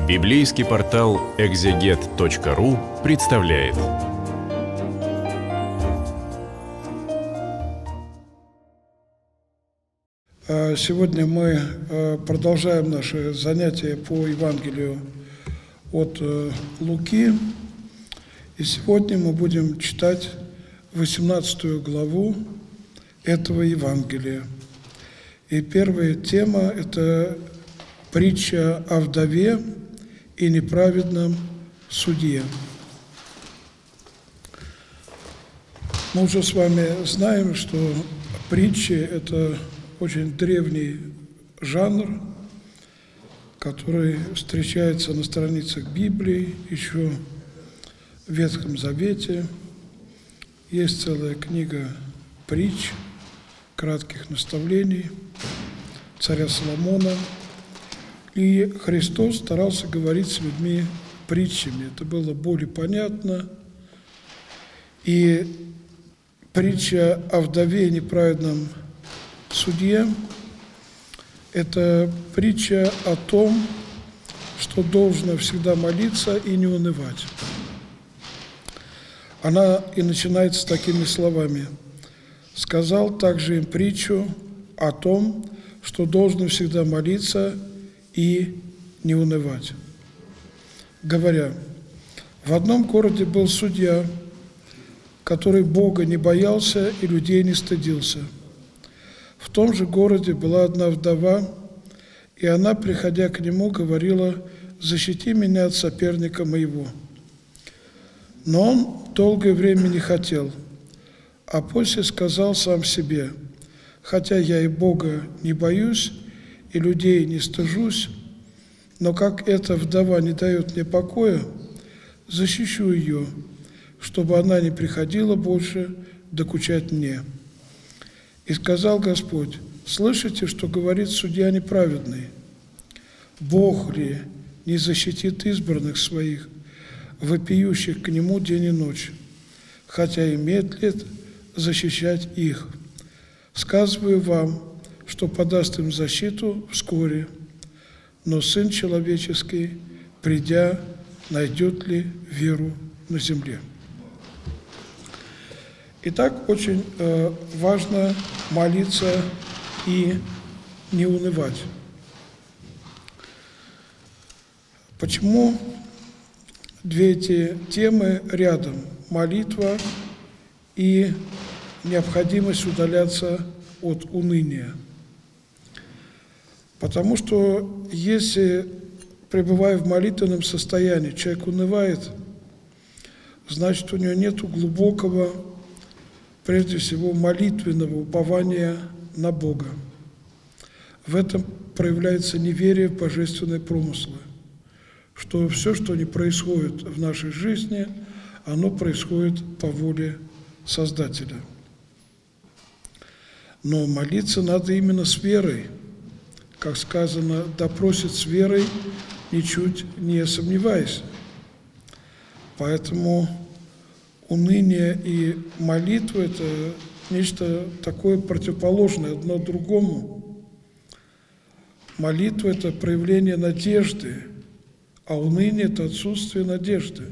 Библейский портал экзегет.ру представляет. Сегодня мы продолжаем наше занятие по Евангелию от Луки. И сегодня мы будем читать 18 главу этого Евангелия. И первая тема – это притча о вдове и неправедном судье. Мы уже с вами знаем, что притчи – это очень древний жанр, который встречается на страницах Библии, еще в Ветхом Завете. Есть целая книга притч, кратких наставлений царя Соломона. И Христос старался говорить с людьми притчами. Это было более понятно. И притча о вдове и неправедном судье – это притча о том, что должно всегда молиться и не унывать. Она и начинается такими словами. «Сказал также им притчу о том, что должно всегда молиться и не унывать. Говоря, в одном городе был судья, который Бога не боялся и людей не стыдился. В том же городе была одна вдова, и она, приходя к нему, говорила: «Защити меня от соперника моего». Но он долгое время не хотел, а после сказал сам себе: «Хотя я и Бога не боюсь, и людей не стыжусь, но как эта вдова не дает мне покоя, защищу ее, чтобы она не приходила больше докучать мне». И сказал Господь: «Слышите, что говорит судья неправедный? Бог ли не защитит избранных своих, вопиющих к Нему день и ночь, хотя и медлит защищать их? Сказываю вам, что подаст им защиту вскоре, но Сын Человеческий, придя, найдет ли веру на земле?» Итак, очень важно молиться и не унывать. Почему две эти темы рядом? Молитва и необходимость удаляться от уныния. Потому что если, пребывая в молитвенном состоянии, человек унывает, значит, у него нет глубокого, прежде всего, молитвенного упования на Бога. В этом проявляется неверие в божественные промыслы, что все, что не происходит в нашей жизни, оно происходит по воле Создателя. Но молиться надо именно с верой. Как сказано, да просит с верой, ничуть не сомневаясь. Поэтому уныние и молитва – это нечто такое противоположное одно другому. Молитва – это проявление надежды, а уныние – это отсутствие надежды.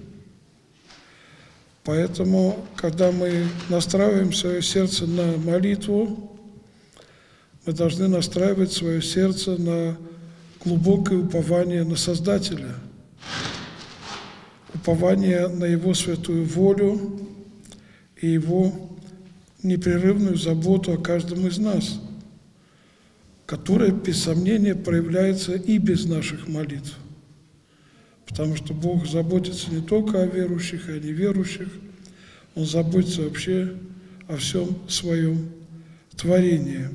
Поэтому, когда мы настраиваем свое сердце на молитву, мы должны настраивать свое сердце на глубокое упование на Создателя, упование на Его святую волю и Его непрерывную заботу о каждом из нас, которая, без сомнения, проявляется и без наших молитв. Потому что Бог заботится не только о верующих и о неверующих, Он заботится вообще о всем своем творении.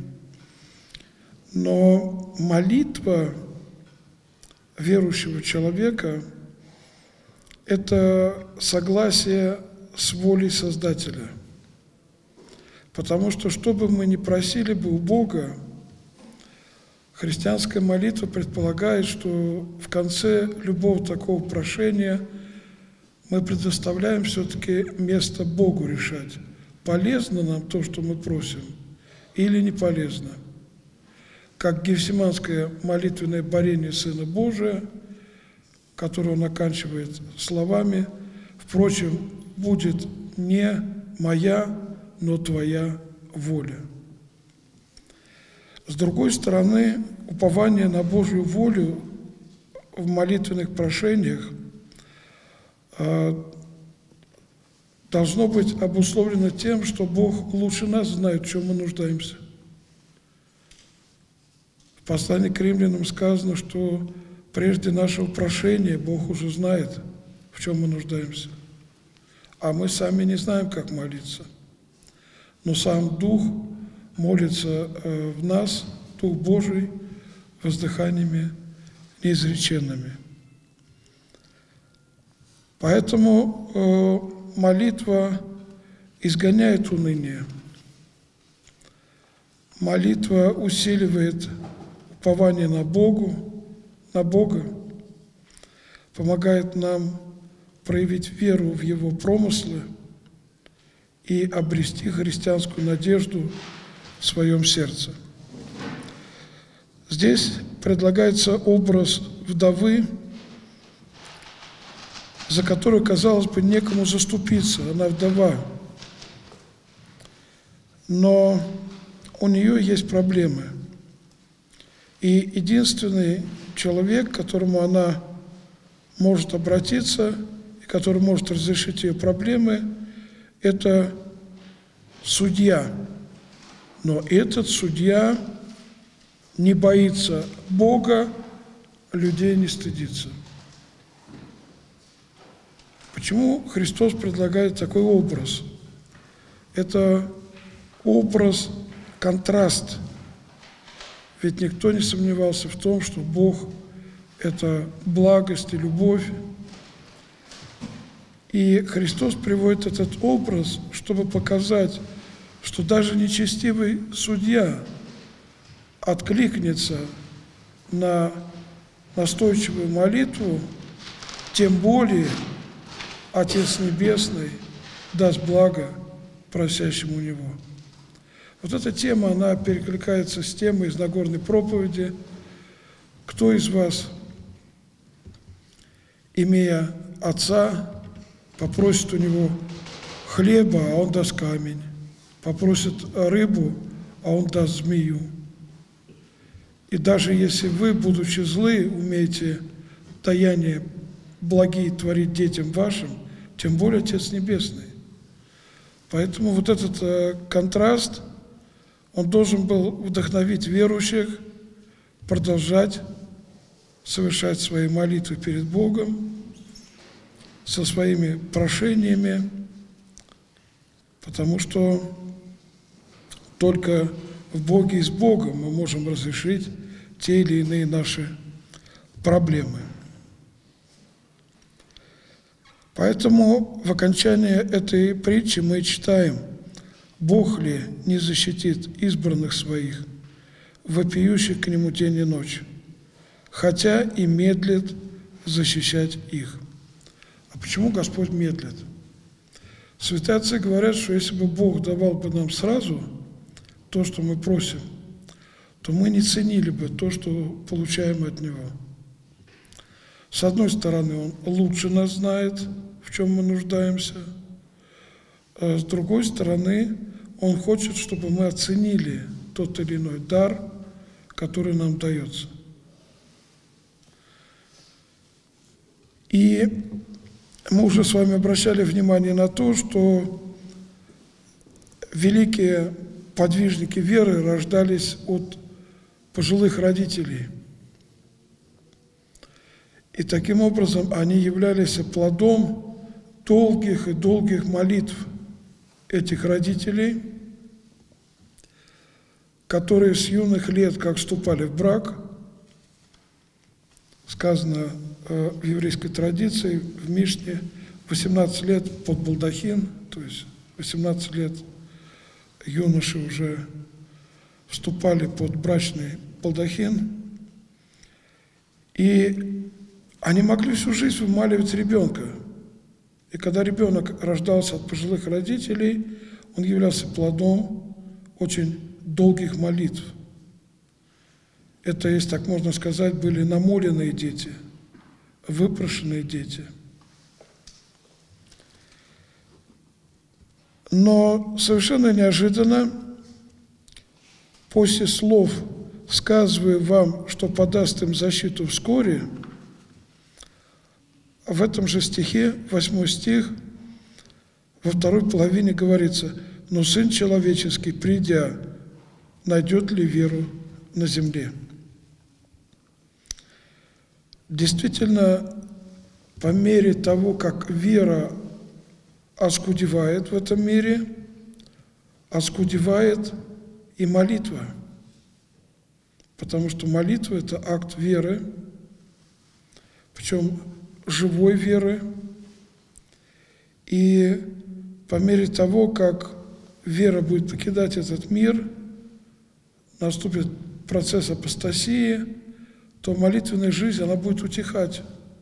Но молитва верующего человека – это согласие с волей Создателя. Потому что бы мы ни просили бы у Бога, христианская молитва предполагает, что в конце любого такого прошения мы предоставляем все-таки место Богу решать, полезно нам то, что мы просим, или не полезно. Как гефсиманское молитвенное борение Сына Божия, которую он оканчивает словами: «Впрочем, будет не моя, но твоя воля». С другой стороны, упование на Божью волю в молитвенных прошениях должно быть обусловлено тем, что Бог лучше нас знает, в чем мы нуждаемся. В послании к Римлянам сказано, что прежде нашего прошения Бог уже знает, в чем мы нуждаемся. А мы сами не знаем, как молиться. Но сам Дух молится в нас, Дух Божий, воздыханиями неизреченными. Поэтому молитва изгоняет уныние. Молитва усиливает упование на Бога, помогает нам проявить веру в Его промыслы и обрести христианскую надежду в своем сердце. Здесь предлагается образ вдовы, за которую, казалось бы, некому заступиться. Она вдова. Но у нее есть проблемы. И единственный человек, к которому она может обратиться и который может разрешить ее проблемы, это судья. Но этот судья не боится Бога, людей не стыдится. Почему Христос предлагает такой образ? Это образ, контраст. Ведь никто не сомневался в том, что Бог – это благость и любовь. И Христос приводит этот образ, чтобы показать, что даже нечестивый судья откликнется на настойчивую молитву, тем более Отец Небесный даст благо просящему Него. Вот эта тема, она перекликается с темой из Нагорной проповеди. Кто из вас, имея отца, попросит у него хлеба, а он даст камень, попросит рыбу, а он даст змею? И даже если вы, будучи злы, умеете даяния благие творить детям вашим, тем более Отец Небесный. Поэтому вот этот контраст, он должен был вдохновить верующих продолжать совершать свои молитвы перед Богом со своими прошениями, потому что только в Боге и с Богом мы можем разрешить те или иные наши проблемы. Поэтому в окончании этой притчи мы читаем: «Бог ли не защитит избранных своих, вопиющих к Нему день и ночь, хотя и медлит защищать их». А почему Господь медлит? Святые отцы говорят, что если бы Бог давал бы нам сразу то, что мы просим, то мы не ценили бы то, что получаем от Него. С одной стороны, Он лучше нас знает, в чем мы нуждаемся, а с другой стороны, Он хочет, чтобы мы оценили тот или иной дар, который нам дается. И мы уже с вами обращали внимание на то, что великие подвижники веры рождались от пожилых родителей. И таким образом они являлись плодом долгих и долгих молитв этих родителей, которые с юных лет, как вступали в брак, сказано в еврейской традиции, в Мишне, 18 лет под балдахин, то есть 18 лет юноши уже вступали под брачный балдахин, и они могли всю жизнь вымаливать ребенка. И когда ребенок рождался от пожилых родителей, он являлся плодом очень долгих молитв. Это, если так можно сказать, были намоленные дети, выпрошенные дети. Но совершенно неожиданно, после слов «сказываю вам, что подаст им защиту вскоре», в этом же стихе, 8 стих, во второй половине говорится: «Но Сын Человеческий, придя, найдет ли веру на земле?» Действительно, по мере того, как вера оскудевает в этом мире, оскудевает и молитва. Потому что молитва – это акт веры, причем живой веры. И по мере того, как вера будет покидать этот мир, наступит процесс апостасии, то молитвенная жизнь, она будет утихать.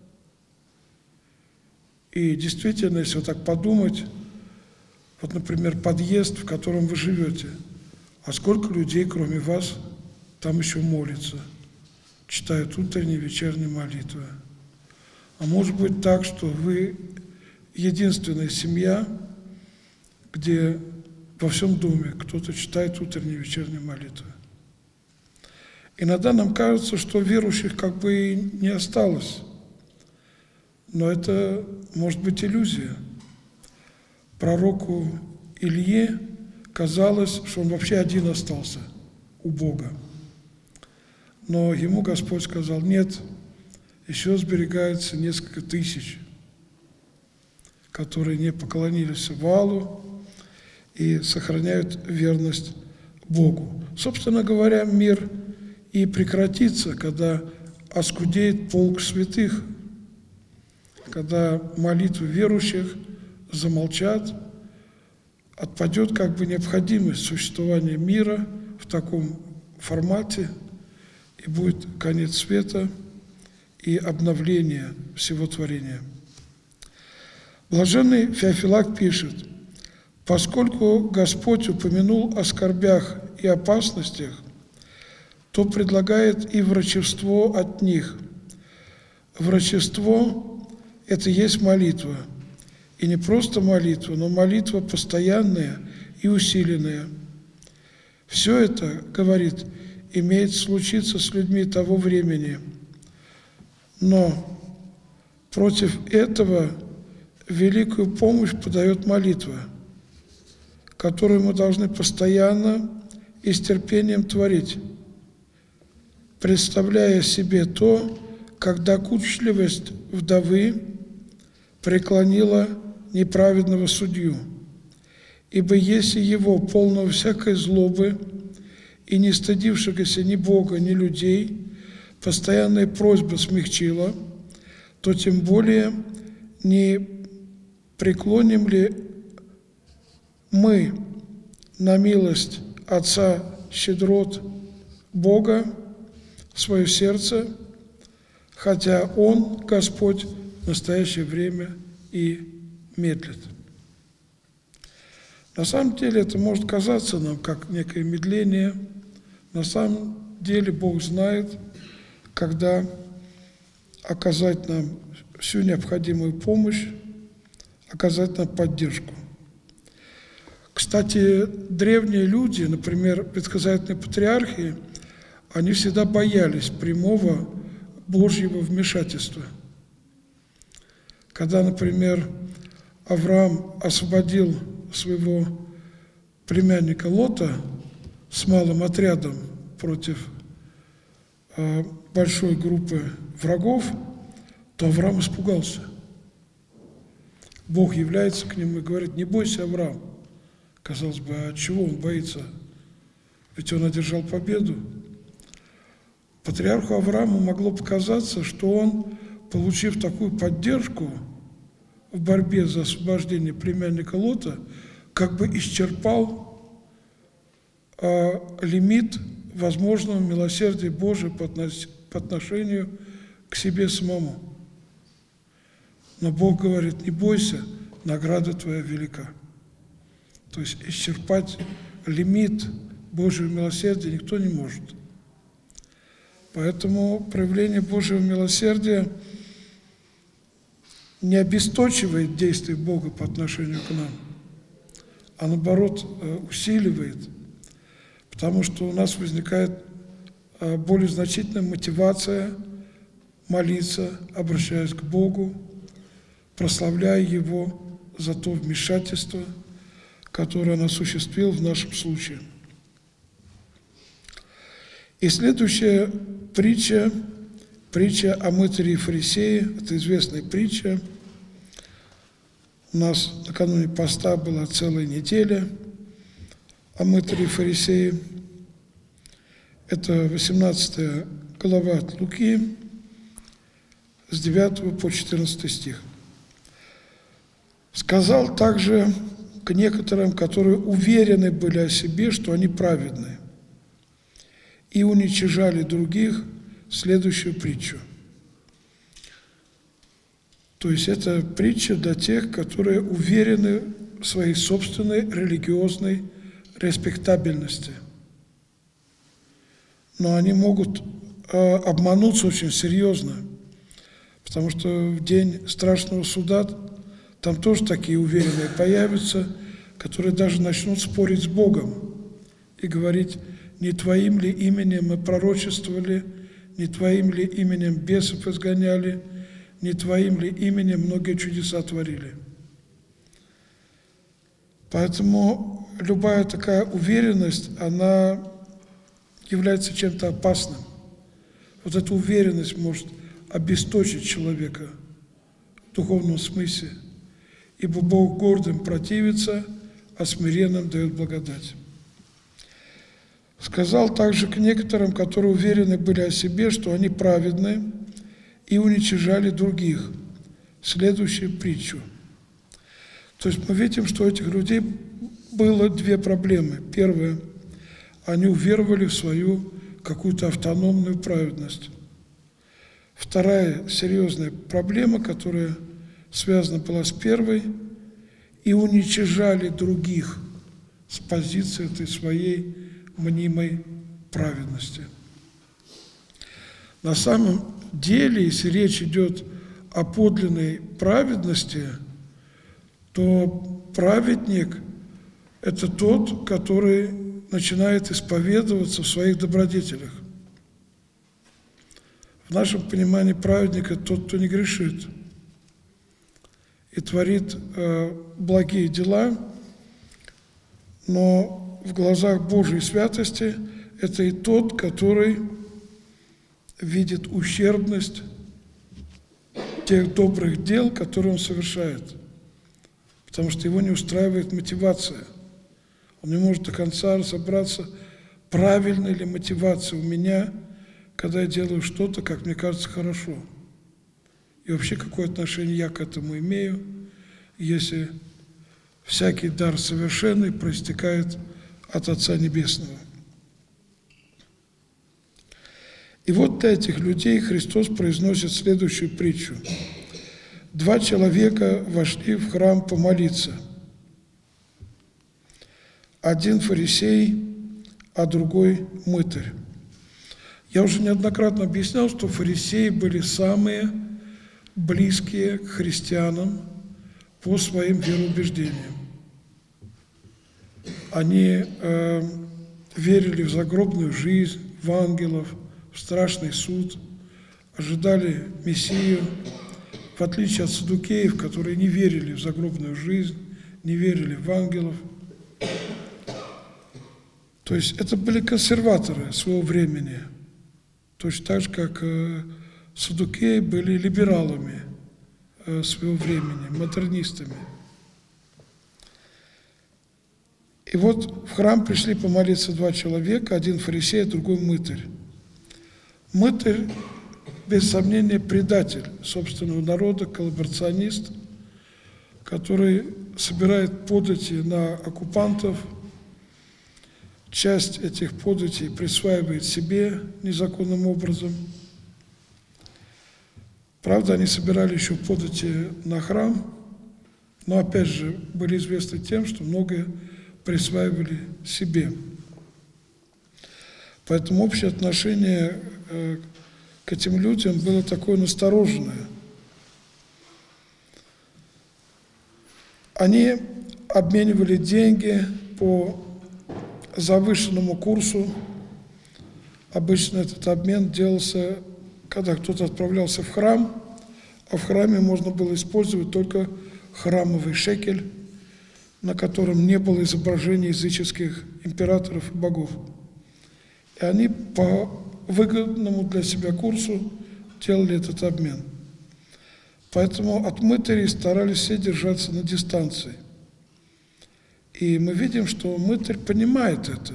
И действительно, если вот так подумать, вот, например, подъезд, в котором вы живете, а сколько людей, кроме вас, там еще молятся, читают утренние, вечерние молитвы. А может быть так, что вы единственная семья, где во всем доме кто-то читает утренние, вечерние молитвы. Иногда нам кажется, что верующих как бы и не осталось. Но это может быть иллюзия. Пророку Илье казалось, что он вообще один остался у Бога. Но ему Господь сказал: нет, еще сберегается несколько тысяч, которые не поклонились Ваалу и сохраняют верность Богу. Собственно говоря, мир и прекратится, когда оскудеет полк святых, когда молитвы верующих замолчат, отпадет как бы необходимость существования мира в таком формате, и будет конец света и обновление всего творения. Блаженный Феофилак пишет: «Поскольку Господь упомянул о скорбях и опасностях, то предлагает и врачевство от них. Врачевство – это есть молитва. И не просто молитва, но молитва постоянная и усиленная. Все это, говорит, имеет случиться с людьми того времени. Но против этого великую помощь подает молитва, которую мы должны постоянно и с терпением творить, представляя себе то, как докучливость вдовы преклонила неправедного судью. Ибо если его, полного всякой злобы и не стыдившегося ни Бога, ни людей, постоянная просьба смягчила, то тем более не преклоним ли мы на милость Отца щедрот Бога свое сердце, хотя Он, Господь, в настоящее время и медлит. На самом деле это может казаться нам как некое медление. На самом деле Бог знает, когда оказать нам всю необходимую помощь, оказать нам поддержку. Кстати, древние люди, например, ветхозаветные патриархи, они всегда боялись прямого Божьего вмешательства. Когда, например, Авраам освободил своего племянника Лота с малым отрядом против большой группы врагов, то Авраам испугался. Бог является к нему и говорит: не бойся, Авраам. Казалось бы, а чего он боится? Ведь он одержал победу. Патриарху Аврааму могло показаться, что он, получив такую поддержку в борьбе за освобождение племянника Лота, как бы исчерпал лимит возможного милосердия Божия по отношению к себе самому. Но Бог говорит: не бойся, награда твоя велика. То есть исчерпать лимит Божьего милосердия никто не может. Поэтому проявление Божьего милосердия не обесточивает действия Бога по отношению к нам, а наоборот усиливает, потому что у нас возникает более значительная мотивация молиться, обращаясь к Богу, прославляя Его за то вмешательство, которое Он осуществил в нашем случае. И следующая притча, притча о мытаре и фарисее, это известная притча. У нас накануне поста была целая неделя о мытаре и фарисее. Это 18 глава от Луки, с 9 по 14 стих. «Сказал также к некоторым, которые уверены были о себе, что они праведны, и уничижали других, следующую притчу». То есть это притча для тех, которые уверены в своей собственной религиозной респектабельности. Но они могут обмануться очень серьезно, потому что в день страшного суда там тоже такие уверенные появятся, которые даже начнут спорить с Богом и говорить: не Твоим ли именем мы пророчествовали, не Твоим ли именем бесов изгоняли, не Твоим ли именем многие чудеса творили. Поэтому любая такая уверенность, она является чем-то опасным. Вот эта уверенность может обесточить человека в духовном смысле, ибо Бог гордым противится, а смиренным дает благодать. Сказал также к некоторым, которые уверены были о себе, что они праведны, и уничижали других, следующую притчу. То есть мы видим, что у этих людей было две проблемы. Первая – они уверовали в свою какую-то автономную праведность. Вторая серьезная проблема, которая связана была с первой, и уничижали других с позиции этой своей мнимой праведности. На самом деле, если речь идет о подлинной праведности, то праведник – это тот, который начинает исповедоваться в своих добродетелях. В нашем понимании праведник – это тот, кто не грешит и творит благие дела, но в глазах Божьей святости это и тот, который видит ущербность тех добрых дел, которые он совершает, потому что его не устраивает мотивация. Он не может до конца разобраться, правильная ли мотивация у меня, когда я делаю что-то, как мне кажется, хорошо. И вообще, какое отношение я к этому имею, если всякий дар совершенный проистекает от Отца Небесного. И вот для этих людей Христос произносит следующую притчу. 2 человека вошли в храм помолиться. Один фарисей, а другой мытарь. Я уже неоднократно объяснял, что фарисеи были самые близкие к христианам по своим вероубеждениям. Они верили в загробную жизнь, в ангелов, в страшный суд, ожидали Мессию, в отличие от саддукеев, которые не верили в загробную жизнь, не верили в ангелов. То есть это были консерваторы своего времени, точно так же, как саддукеи были либералами своего времени, модернистами. И вот в храм пришли помолиться 2 человека, один фарисей, а другой мытарь. Мытарь, без сомнения, предатель собственного народа, коллаборационист, который собирает подати на оккупантов, часть этих податей присваивает себе незаконным образом. Правда, они собирали еще подати на храм, но опять же были известны тем, что многое присваивали себе. Поэтому общее отношение к этим людям было такое настороженное. Они обменивали деньги по завышенному курсу. Обычно этот обмен делался, когда кто-то отправлялся в храм, а в храме можно было использовать только храмовый шекель, на котором не было изображений языческих императоров и богов. И они по выгодному для себя курсу делали этот обмен. Поэтому от мытарей старались все держаться на дистанции. И мы видим, что мытарь понимает это.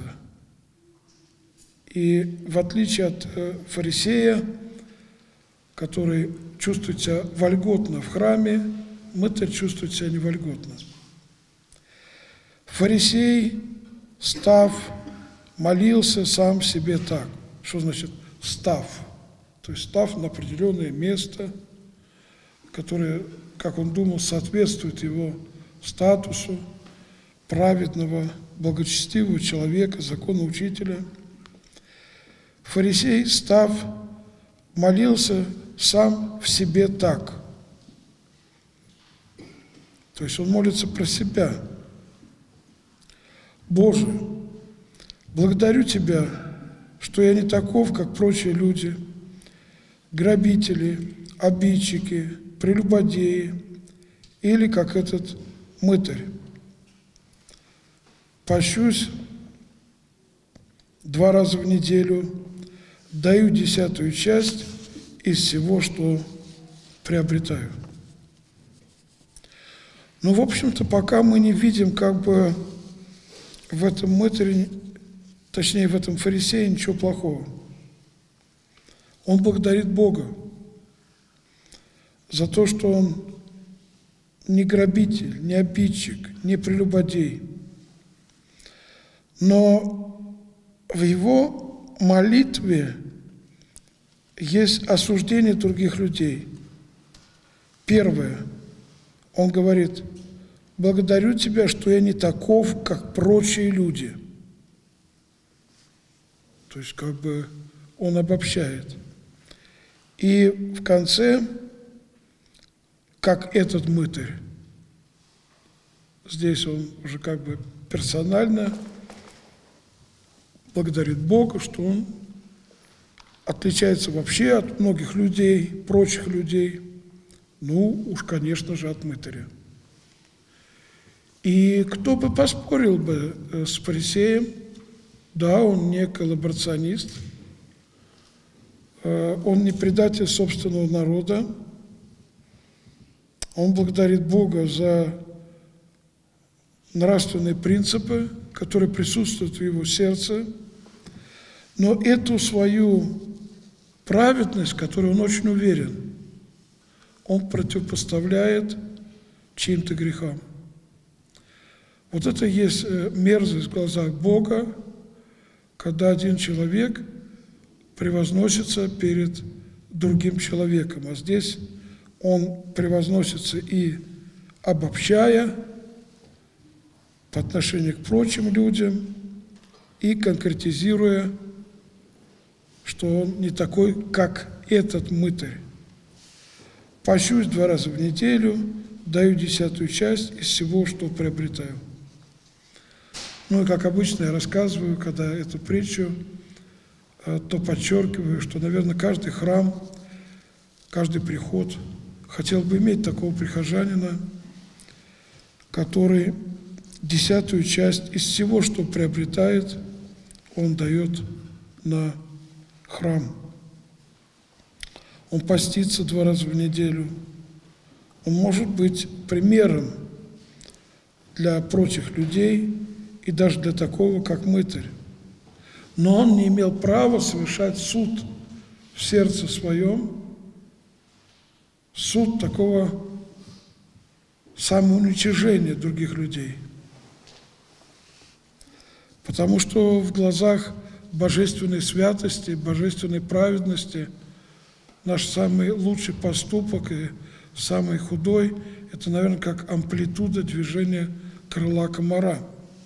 И в отличие от фарисея, который чувствует себя вольготно в храме, мытарь чувствует себя невольготно. Фарисей, став, молился сам себе так. Что значит став? То есть став на определенное место, которое, как он думал, соответствует его статусу праведного, благочестивого человека, законоучителя. Фарисей, став, молился сам в себе так. То есть он молится про себя. Боже, благодарю Тебя, что я не таков, как прочие люди, грабители, обидчики, прелюбодеи или как этот мытарь. Пощусь 2 раза в неделю, даю 10-ую часть из всего, что приобретаю. Но, в общем-то, пока мы не видим, как бы в этом мытаре, точнее, в этом фарисее ничего плохого. Он благодарит Бога за то, что он не грабитель, не обидчик, не прелюбодей. Но в его молитве есть осуждение других людей. Первое. Он говорит: благодарю Тебя, что я не таков, как прочие люди. То есть, как бы он обобщает. И в конце, как этот мытарь, здесь он уже как бы персонально благодарит Бога, что он отличается вообще от многих людей, прочих людей, ну уж, конечно же, от мытаря. И кто бы поспорил бы с фарисеем, да, он не коллаборационист, он не предатель собственного народа, он благодарит Бога за нравственные принципы, которые присутствуют в его сердце, но эту свою праведность, в которой он очень уверен, он противопоставляет чьим-то грехам. Вот это и есть мерзость в глазах Бога, когда один человек превозносится перед другим человеком. А здесь он превозносится и обобщая по отношению к прочим людям, и конкретизируя, что он не такой, как этот мытарь. Пощусь 2 раза в неделю, даю 10-ю часть из всего, что приобретаю. Ну и как обычно я рассказываю, когда эту притчу, то подчеркиваю, что, наверное, каждый храм, каждый приход хотел бы иметь такого прихожанина, который 10-ю часть из всего, что приобретает, он дает на храм. Он постится 2 раза в неделю. Он может быть примером для прочих людей и даже для такого, как мытарь. Но он не имел права совершать суд в сердце своем, суд такого самоуничижения других людей. Потому что в глазах божественной святости, божественной праведности наш самый лучший поступок и самый худой – это, наверное, как амплитуда движения крыла комара.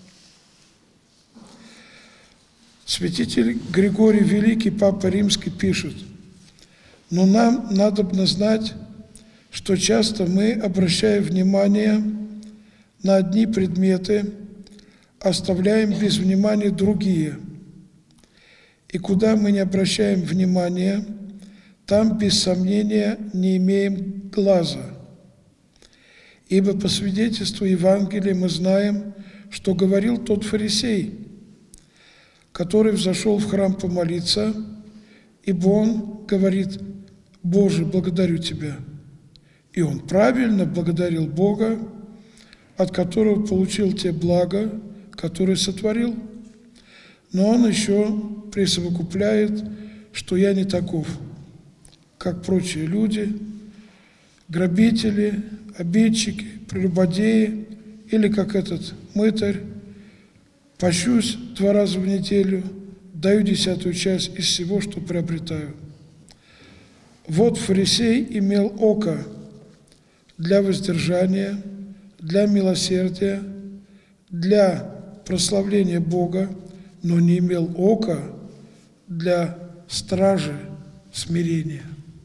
Святитель Григорий Великий, Папа Римский, пишет: «Но нам надобно знать, что часто мы, обращая внимание на одни предметы, оставляем без внимания другие. И куда мы не обращаем внимания, там, без сомнения, не имеем глаза. Ибо по свидетельству Евангелия мы знаем, что говорил тот фарисей, который взошел в храм помолиться, ибо он говорит: «Боже, благодарю Тебя». И он правильно благодарил Бога, от которого получил те блага, которые сотворил. Но он еще присовокупляет, что я не таков, как прочие люди, грабители, обидчики, прелюбодеи, или как этот мытарь, пощусь 2 раза в неделю, даю 10-ую часть из всего, что приобретаю. Вот фарисей имел око для воздержания, для милосердия, для прославления Бога, но не имел ока для стражи смирения.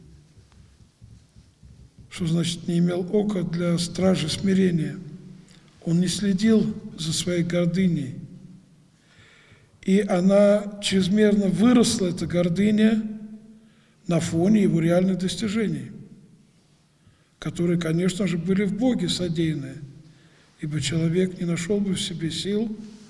Что значит не имел ока для стражи смирения? Он не следил за своей гордыней. И она чрезмерно выросла, эта гордыня, на фоне его реальных достижений, которые, конечно же, были в Боге содеяны, ибо человек не нашел бы в себе сил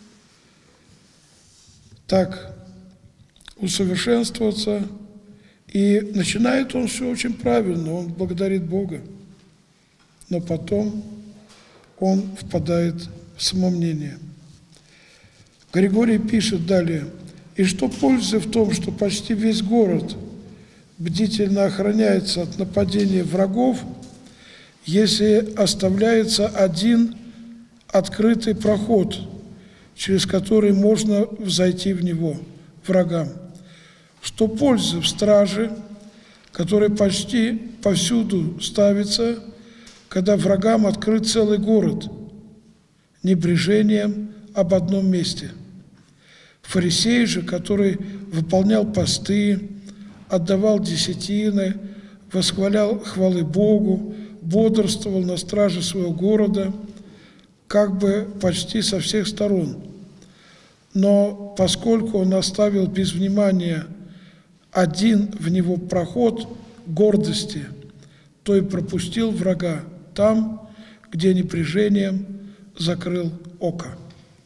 так усовершенствоваться. И начинает он все очень правильно, он благодарит Бога, но потом он впадает в самомнение. Григорий пишет далее: «И что пользы в том, что почти весь город бдительно охраняется от нападения врагов, если оставляется один открытый проход, через который можно взойти в него врагам? Что пользы в страже, которая почти повсюду ставится, когда врагам открыт целый город, небрежением об одном месте? Фарисей же, который выполнял посты, отдавал десятины, восхвалял хвалы Богу, бодрствовал на страже своего города, как бы почти со всех сторон. Но поскольку он оставил без внимания один в него проход гордости, то и пропустил врага там, где напряжением закрыл око».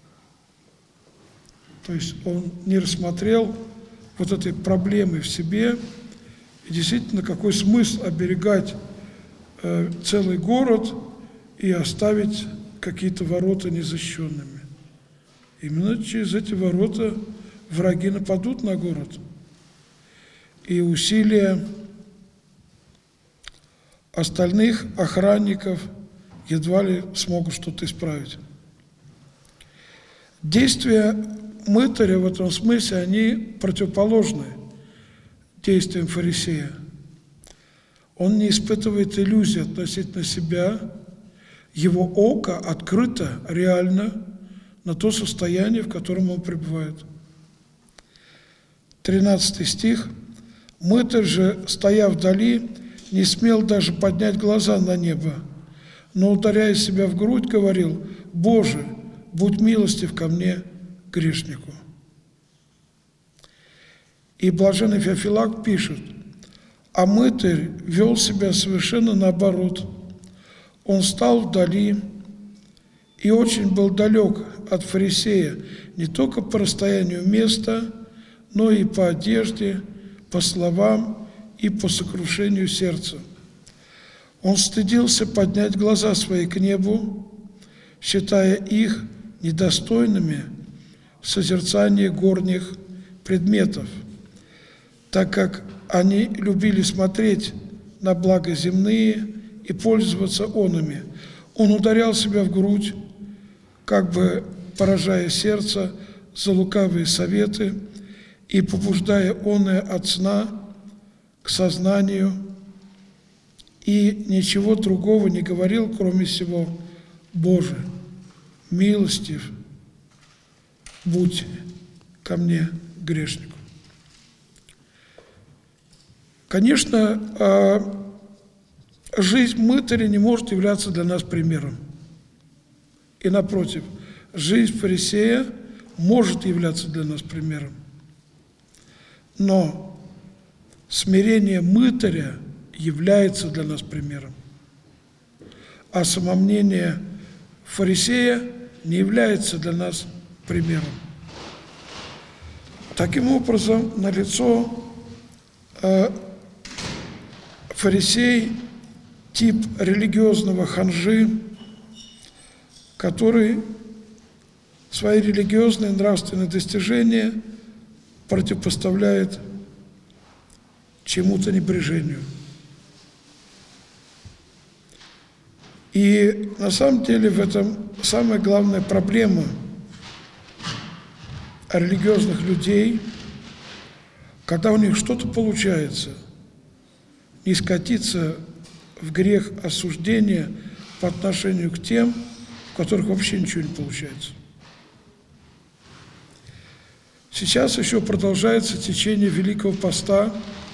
То есть он не рассмотрел вот этой проблемы в себе. И действительно, какой смысл оберегать целый город и оставить какие-то ворота незащищенными? Именно через эти ворота враги нападут на город. И усилия остальных охранников едва ли смогут что-то исправить. Действия мытаря в этом смысле, они противоположны действиям фарисея. Он не испытывает иллюзий относительно себя, его око открыто, реально, на то состояние, в котором он пребывает. 13 стих. «Мытарь же, стоя вдали, не смел даже поднять глаза на небо, но, ударяя себя в грудь, говорил: Боже, будь милостив ко мне, грешнику». И блаженный Феофилакт пишет: «А мытарь вел себя совершенно наоборот. Он стал вдали и очень был далек от фарисея не только по расстоянию места, но и по одежде, по словам и по сокрушению сердца. Он стыдился поднять глаза свои к небу, считая их недостойными созерцания горних предметов, так как они любили смотреть на блага земные и пользоваться онами. Он ударял себя в грудь, как бы поражая сердце за лукавые советы и побуждая оное от сна к сознанию, и ничего другого не говорил, кроме сего: Боже, милостив будь ко мне, грешнику». Конечно, жизнь мытаря не может являться для нас примером. И напротив, жизнь фарисея может являться для нас примером. Но смирение мытаря является для нас примером. А самомнение фарисея не является для нас примером. Таким образом, налицо фарисей, тип религиозного ханжи, который свои религиозные и нравственные достижения противопоставляет чему-то небрежению. И на самом деле в этом самая главная проблема религиозных людей, когда у них что-то получается, не скатиться в грех осуждения по отношению к тем, у которых вообще ничего не получается. Сейчас еще продолжается течение Великого Поста,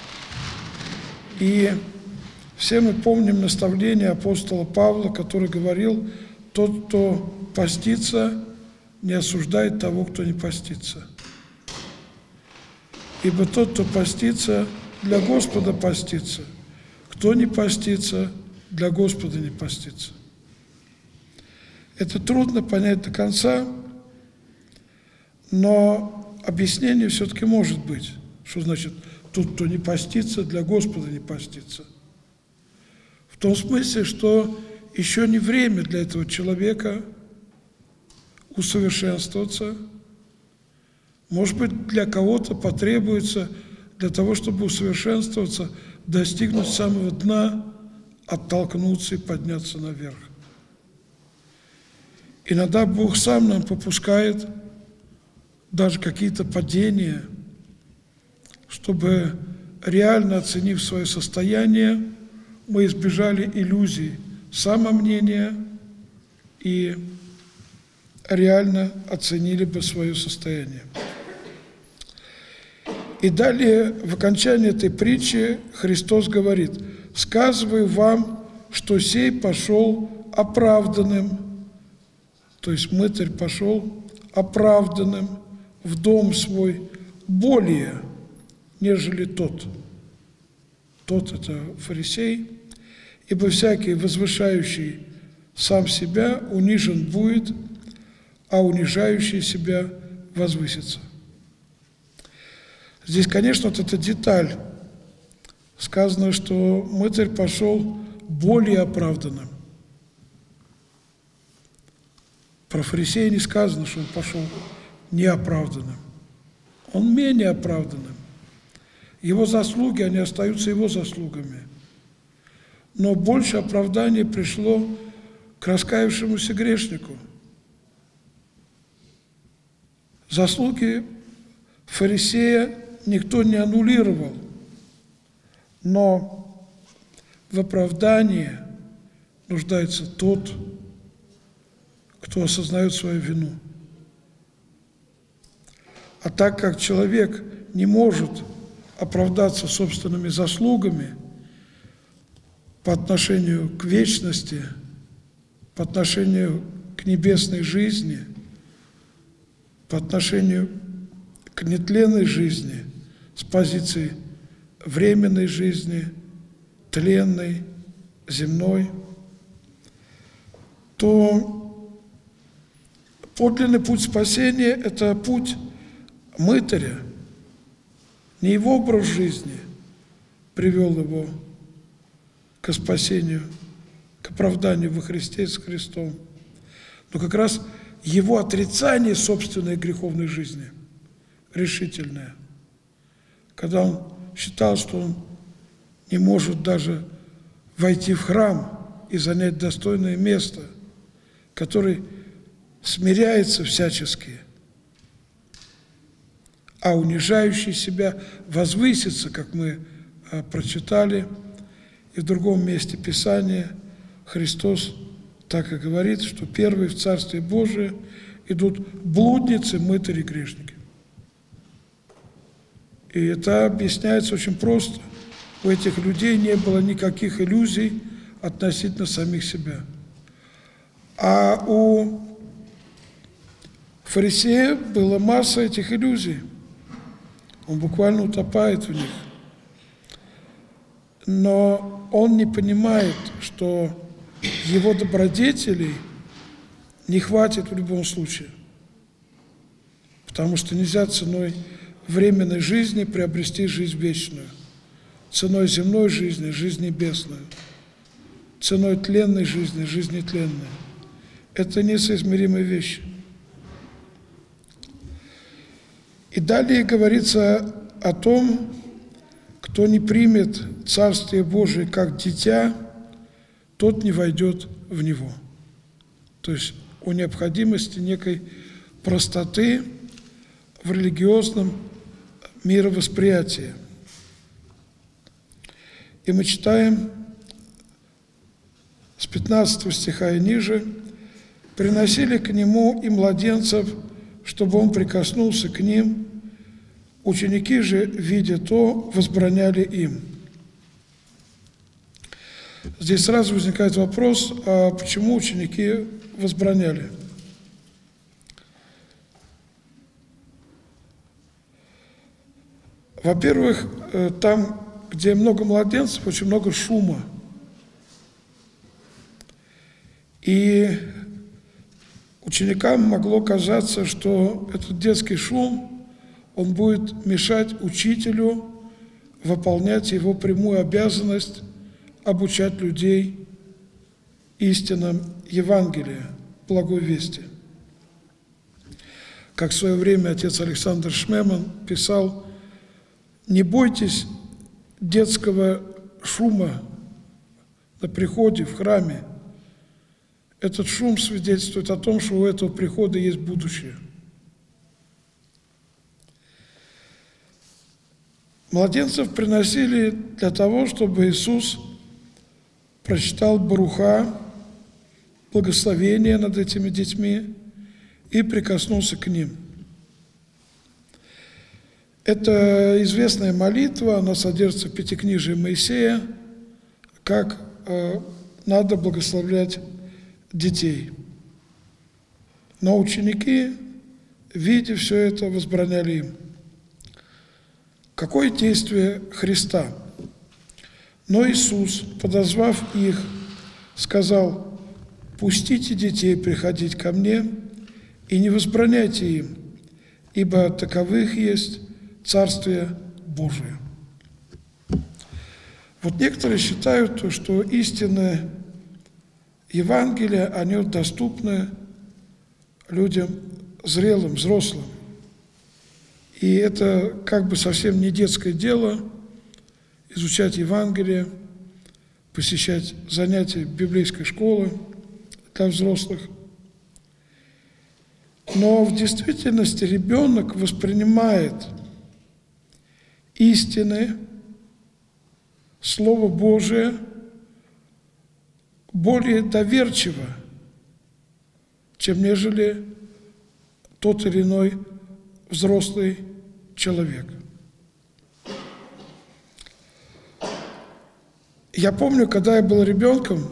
и все мы помним наставление апостола Павла, который говорил: тот, кто постится, не осуждает того, кто не постится. Ибо тот, кто постится, для Господа постится. Кто не постится, для Господа не постится. Это трудно понять до конца, но объяснение все-таки может быть. Что значит тот, кто не постится, для Господа не постится? В том смысле, что еще не время для этого человека усовершенствоваться. Может быть, для кого-то потребуется для того, чтобы усовершенствоваться, достигнуть самого дна, оттолкнуться и подняться наверх. Иногда Бог сам нам попускает даже какие-то падения, чтобы, реально оценив свое состояние, мы избежали иллюзий самомнения и реально оценили бы свое состояние. И далее, в окончании этой притчи, Христос говорит: «Сказываю вам, что сей пошел оправданным», то есть мытарь пошел оправданным в дом свой более, нежели тот. Тот – это фарисей, ибо всякий, возвышающий сам себя, унижен будет, а унижающий себя возвысится. Здесь, конечно, вот эта деталь. Сказано, что мытарь пошел более оправданным. Про фарисея не сказано, что он пошел неоправданным. Он менее оправданным. Его заслуги, они остаются его заслугами. Но больше оправдания пришло к раскаявшемуся грешнику. Заслуги фарисея никто не аннулировал, но в оправдании нуждается тот, кто осознает свою вину. А так как человек не может оправдаться собственными заслугами по отношению к вечности, по отношению к небесной жизни, по отношению к нетленной жизни с позиции временной жизни, тленной, земной, то подлинный путь спасения – это путь мытаря. Не его образ жизни привел его к спасению, к оправданию во Христе с Христом, но как раз его отрицание собственной греховной жизни, решительное, когда он считал, что он не может даже войти в храм и занять достойное место, который смиряется всячески, а унижающий себя возвысится, как мы прочитали, и в другом месте Писания Христос так и говорит, что первые в Царстве Божие идут блудницы, мытари, грешники. И это объясняется очень просто. У этих людей не было никаких иллюзий относительно самих себя. А у Фарисея была масса этих иллюзий. Он буквально утопает в них. Но он не понимает, что его добродетелей не хватит в любом случае. Потому что нельзя ценой временной жизни приобрести жизнь вечную. Ценой земной жизни – жизнь небесную. Ценой тленной жизни – жизнь нетленная. Это несоизмеримые вещи. И далее говорится о том, кто не примет Царствие Божие как дитя, тот не войдет в него. То есть о необходимости некой простоты в религиозном мировосприятии. И мы читаем с 15 стиха и ниже: «Приносили к нему и младенцев, чтобы он прикоснулся к ним. Ученики же, видя то, возбраняли им». Здесь сразу возникает вопрос, а почему ученики возбраняли? Во-первых, там, где много младенцев, очень много шума. И ученикам могло казаться, что этот детский шум, он будет мешать учителю выполнять его прямую обязанность обучать людей истинам Евангелия, благой вести. Как в свое время отец Александр Шмеман писал: «Не бойтесь детского шума на приходе в храме. Этот шум свидетельствует о том, что у этого прихода есть будущее». Младенцев приносили для того, чтобы Иисус прочитал Баруха, благословение над этими детьми, и прикоснулся к ним. Это известная молитва, она содержится в Пятикнижии Моисея, как надо благословлять детей. Но ученики, видя все это, возбраняли им. Какое действие Христа? Но Иисус, подозвав их, сказал: «Пустите детей приходить ко мне и не возбраняйте им, ибо таковых есть Царствие Божие». Вот некоторые считают, что истины Евангелия, они доступны людям зрелым, взрослым. И это как бы совсем не детское дело изучать Евангелие, посещать занятия библейской школы для взрослых. Но в действительности ребенок воспринимает истины, Слово Божие более доверчиво, чем нежели тот или иной взрослый человек. Я помню, когда я был ребенком,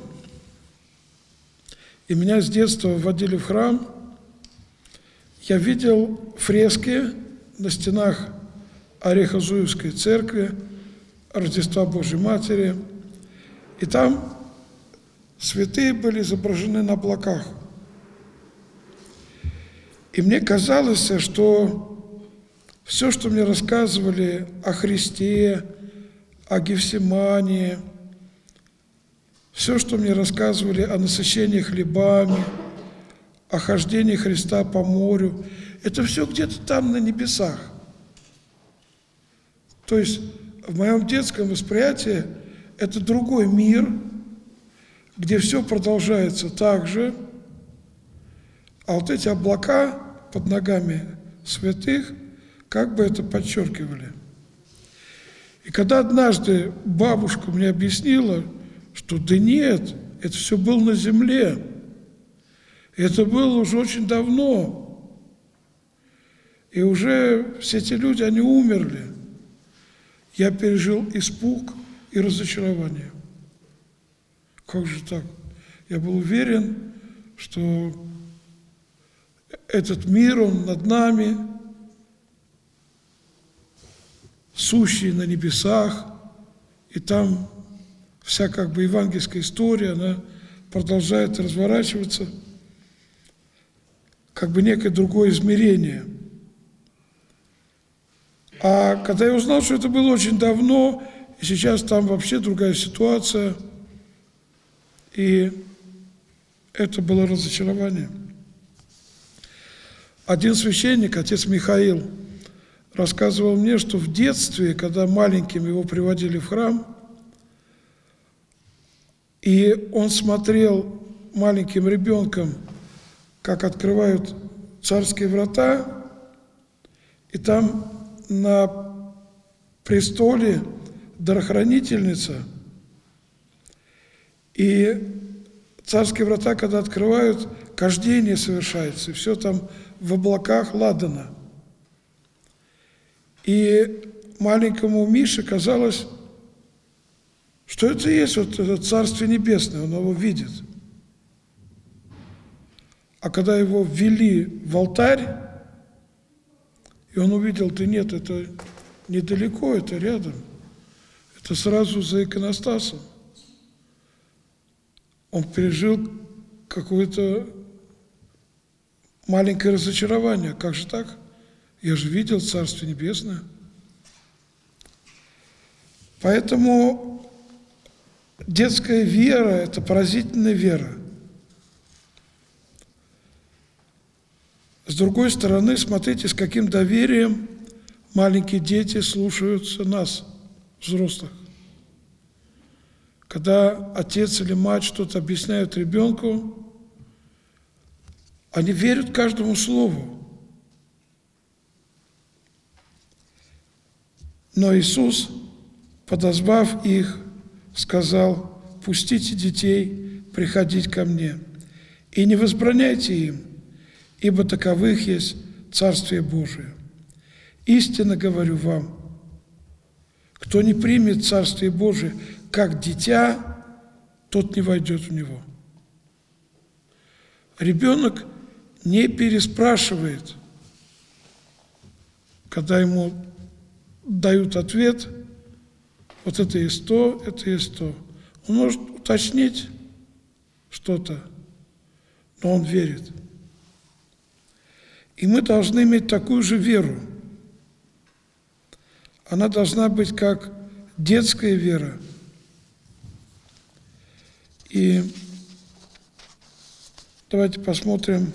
и меня с детства вводили в храм, я видел фрески на стенах Орехо-Зуевской церкви Рождества Божьей Матери, и там святые были изображены на облаках. И мне казалось, что все, что мне рассказывали о Христе, о Гефсимании, все, что мне рассказывали о насыщении хлебами, о хождении Христа по морю, это все где-то там на небесах. То есть в моем детском восприятии это другой мир, где все продолжается так же, а вот эти облака под ногами святых как бы это подчеркивали. И когда однажды бабушка мне объяснила, что да нет, это все было на земле, это было уже очень давно, и уже все эти люди, они умерли, я пережил испуг и разочарование. Как же так? Я был уверен, что этот мир, он над нами, сущий на небесах, и там вся как бы евангельская история, она продолжает разворачиваться, как бы некое другое измерение. А когда я узнал, что это было очень давно, и сейчас там вообще другая ситуация, и это было разочарование. Один священник, отец Михаил, рассказывал мне, что в детстве, когда маленьким его приводили в храм, и он смотрел маленьким ребенком, как открывают царские врата, и там на престоле дарохранительница, и царские врата, когда открывают, кождение совершается, и все там в облаках ладана. И маленькому Мише казалось, что это и есть вот это Царствие Небесное, он его видит. А когда его ввели в алтарь, и он увидел, да нет, это недалеко, это рядом, это сразу за иконостасом. Он пережил какое-то маленькое разочарование. Как же так? Я же видел Царствие Небесное. Поэтому детская вера – это поразительная вера. С другой стороны, смотрите, с каким доверием маленькие дети слушаются нас, взрослых. Когда отец или мать что-то объясняют ребенку, они верят каждому слову. Но Иисус, подозвав их, сказал: «Пустите детей приходить ко мне, и не возбраняйте им, ибо таковых есть Царствие Божие. Истинно говорю вам, кто не примет Царствие Божие как дитя, тот не войдет в него». Ребенок не переспрашивает, когда ему дают ответ: вот это есть то, это есть то. Он может уточнить что-то, но он верит. И мы должны иметь такую же веру. Она должна быть как детская вера. И давайте посмотрим,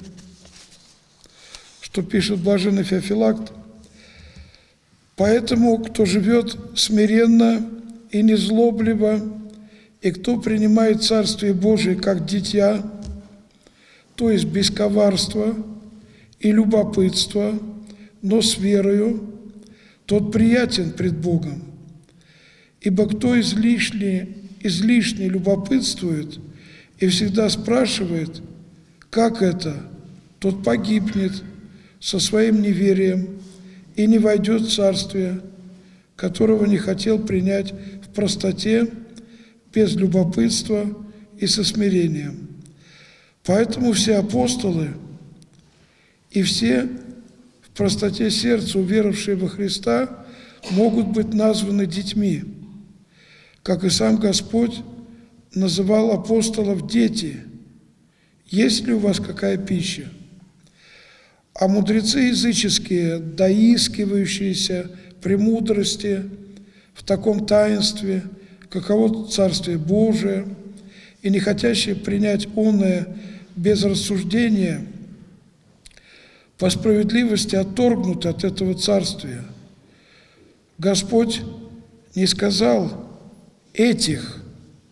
что пишет блаженный Феофилакт. «Поэтому, кто живет смиренно и незлобливо, и кто принимает Царствие Божие как дитя, то есть без коварства и любопытства, но с верою, тот приятен пред Богом. Ибо кто излишне любопытствует и всегда спрашивает, как это, тот погибнет со своим неверием и не войдет в Царствие, которого не хотел принять в простоте, без любопытства и со смирением. Поэтому все апостолы и все в простоте сердца, уверовавшие во Христа, могут быть названы детьми, как и сам Господь называл апостолов «дети». Есть ли у вас какая пища? А мудрецы языческие, доискивающиеся премудрости в таком таинстве, каково Царствие Божие, и не хотящие принять оное без рассуждения, по справедливости отторгнуты от этого Царствия. Господь не сказал: этих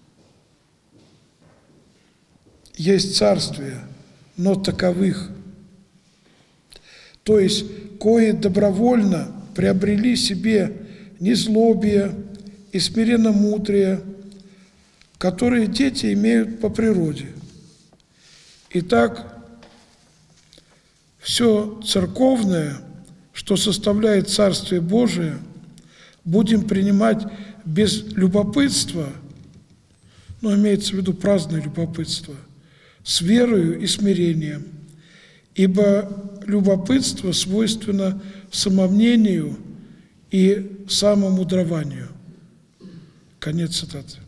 есть Царствие, но таковых. То есть, кои добровольно приобрели себе незлобие и смиренномудрие, которые дети имеют по природе. Итак, все церковное, что составляет Царствие Божие, будем принимать без любопытства, но имеется в виду праздное любопытство, с верою и смирением, ибо любопытство свойственно самомнению и самомудрованию». Конец цитаты.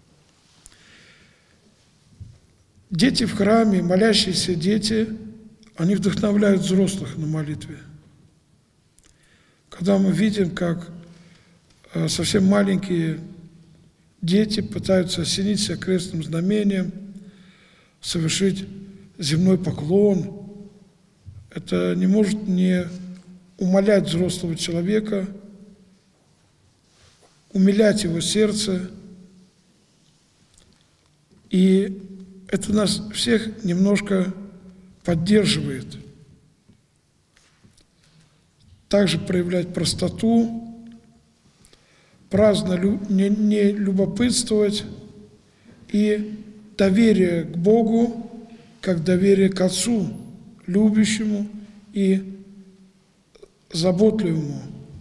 Дети в храме, молящиеся дети, они вдохновляют взрослых на молитве. Когда мы видим, как совсем маленькие дети пытаются осенить себя крестным знамением, совершить земной поклон, это не может не умалять взрослого человека, умилять его сердце. И это нас всех немножко поддерживает. Также проявлять простоту, праздно не любопытствовать и доверие к Богу, как доверие к Отцу, любящему и заботливому.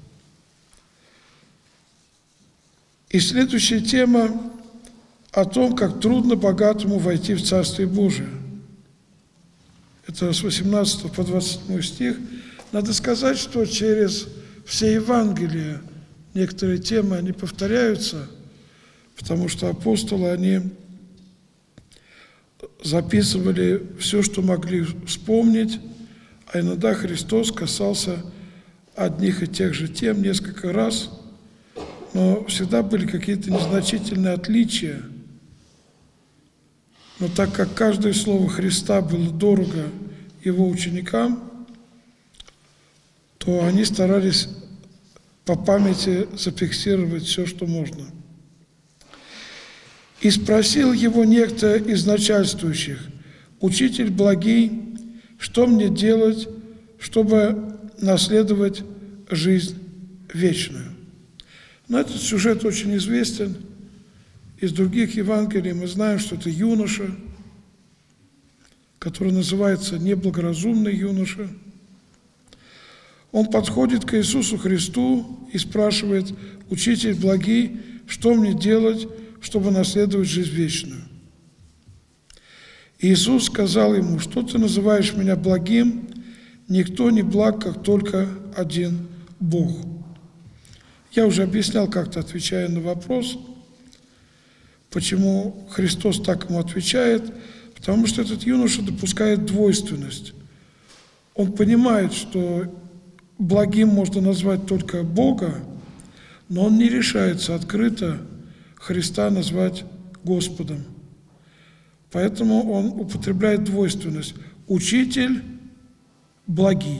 И следующая тема о том, как трудно богатому войти в Царствие Божие. Это с 18 по 27 стих. Надо сказать, что через все Евангелия некоторые темы, они повторяются, потому что апостолы, они записывали все, что могли вспомнить, а иногда Христос касался одних и тех же тем несколько раз, но всегда были какие-то незначительные отличия. Но так как каждое слово Христа было дорого его ученикам, то они старались по памяти зафиксировать все, что можно. «И спросил его некто из начальствующих: Учитель благий, что мне делать, чтобы наследовать жизнь вечную?» Но этот сюжет очень известен. Из других Евангелий мы знаем, что это юноша, который называется неблагоразумный юноша. Он подходит к Иисусу Христу и спрашивает: «Учитель благий, что мне делать, чтобы наследовать жизнь вечную?» Иисус сказал ему: «Что ты называешь меня благим? Никто не благ, как только один Бог». Я уже объяснял как-то, отвечая на вопрос, почему Христос так ему отвечает, потому что этот юноша допускает двойственность. Он понимает, что благим можно назвать только Бога, но он не решается открыто Христа назвать Господом. Поэтому он употребляет двойственность. «Учитель благий».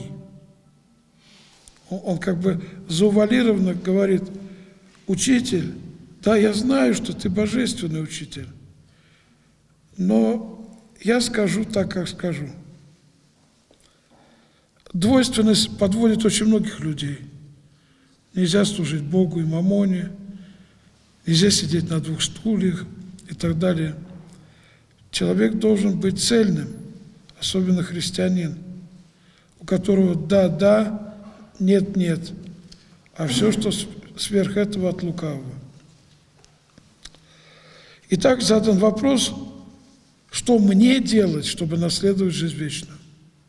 Он как бы заувалированно говорит: «Учитель, да, я знаю, что ты божественный учитель, но я скажу так, как скажу». Двойственность подводит очень многих людей. Нельзя служить Богу и мамоне, нельзя сидеть на двух стульях и так далее. Человек должен быть цельным, особенно христианин, у которого да-да, нет-нет, а все, что сверх этого, от лукавого. Итак, задан вопрос: что мне делать, чтобы наследовать жизнь вечную?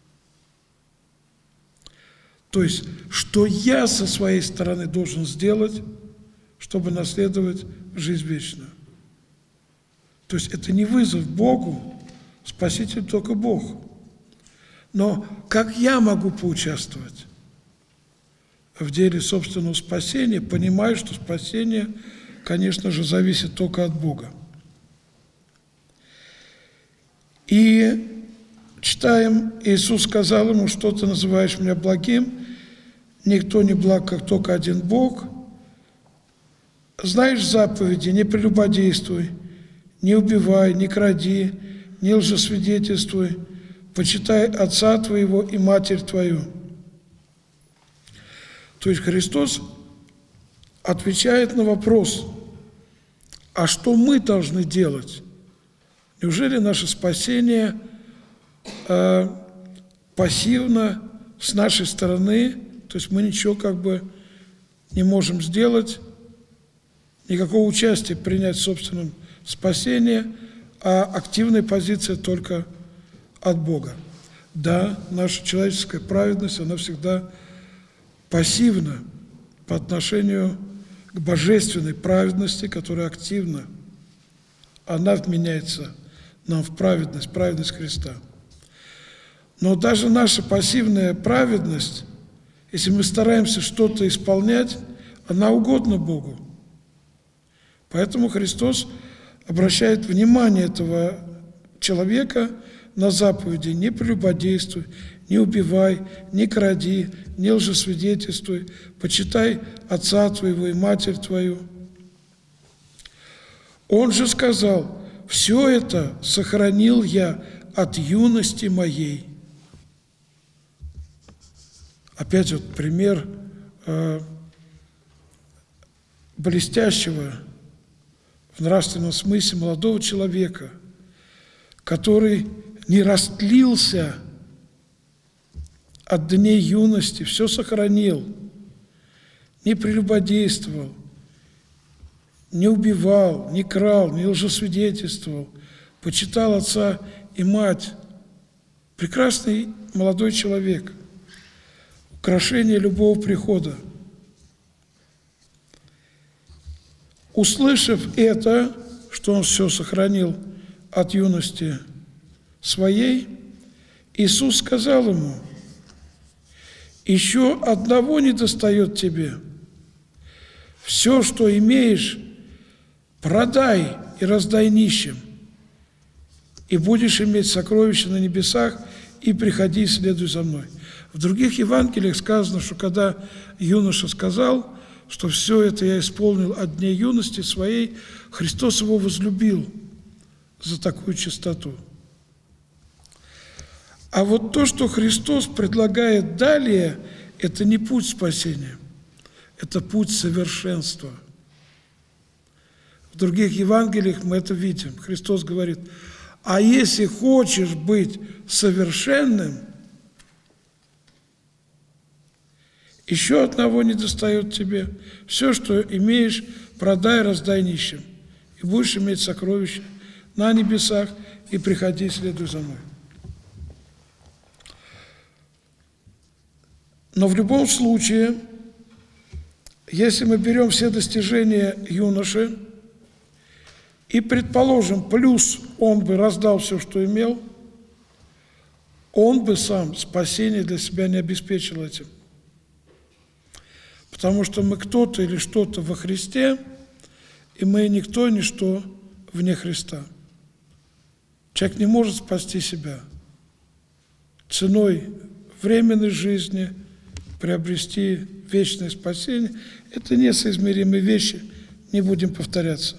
То есть, что я со своей стороны должен сделать, чтобы наследовать жизнь вечную? То есть, это не вызов Богу, Спаситель только Бог. Но как я могу поучаствовать в деле собственного спасения, понимая, что спасение, конечно же, зависит только от Бога? И читаем, Иисус сказал ему: «Что ты называешь меня благим? Никто не благ, как только один Бог. Знаешь заповеди: не прелюбодействуй, не убивай, не кради, не лжесвидетельствуй, почитай отца твоего и матерь твою». То есть Христос отвечает на вопрос: а что мы должны делать? Неужели наше спасение пассивно с нашей стороны, то есть мы ничего как бы не можем сделать, никакого участия принять в собственном спасении, а активная позиция только от Бога? Да, наша человеческая праведность, она всегда пассивна по отношению к божественной праведности, которая активна. Она вменяется нам в праведность, праведность Христа. Но даже наша пассивная праведность, если мы стараемся что-то исполнять, она угодна Богу. Поэтому Христос обращает внимание этого человека на заповеди: не прелюбодействуй, не убивай, не кради, не лжесвидетельствуй, почитай отца твоего и матерь твою. Он же сказал: все это сохранил я от юности моей. Опять вот пример блестящего в нравственном смысле молодого человека, который не растлился от дней юности, все сохранил, не прелюбодействовал, не убивал, не крал, не лжесвидетельствовал, почитал отца и мать. Прекрасный молодой человек, украшение любого прихода. Услышав это, что он все сохранил от юности своей, Иисус сказал ему: еще одного недостает тебе. Все, что имеешь, продай и раздай нищим, и будешь иметь сокровища на небесах, и приходи и следуй за мной. В других Евангелиях сказано, что когда юноша сказал, что все это я исполнил от дней юности своей, Христос его возлюбил за такую чистоту. А вот то, что Христос предлагает далее, это не путь спасения, это путь совершенства. В других Евангелиях мы это видим. Христос говорит: а если хочешь быть совершенным, еще одного недостает тебе. Все, что имеешь, продай, раздай нищим, и будешь иметь сокровища на небесах, и приходи, следуй за мной. Но в любом случае, если мы берем все достижения юноши, и, предположим, плюс он бы раздал все, что имел, он бы сам спасение для себя не обеспечил этим. Потому что мы кто-то или что-то во Христе, и мы никто, ничто вне Христа. Человек не может спасти себя. Ценой временной жизни приобрести вечное спасение – это несоизмеримые вещи, не будем повторяться.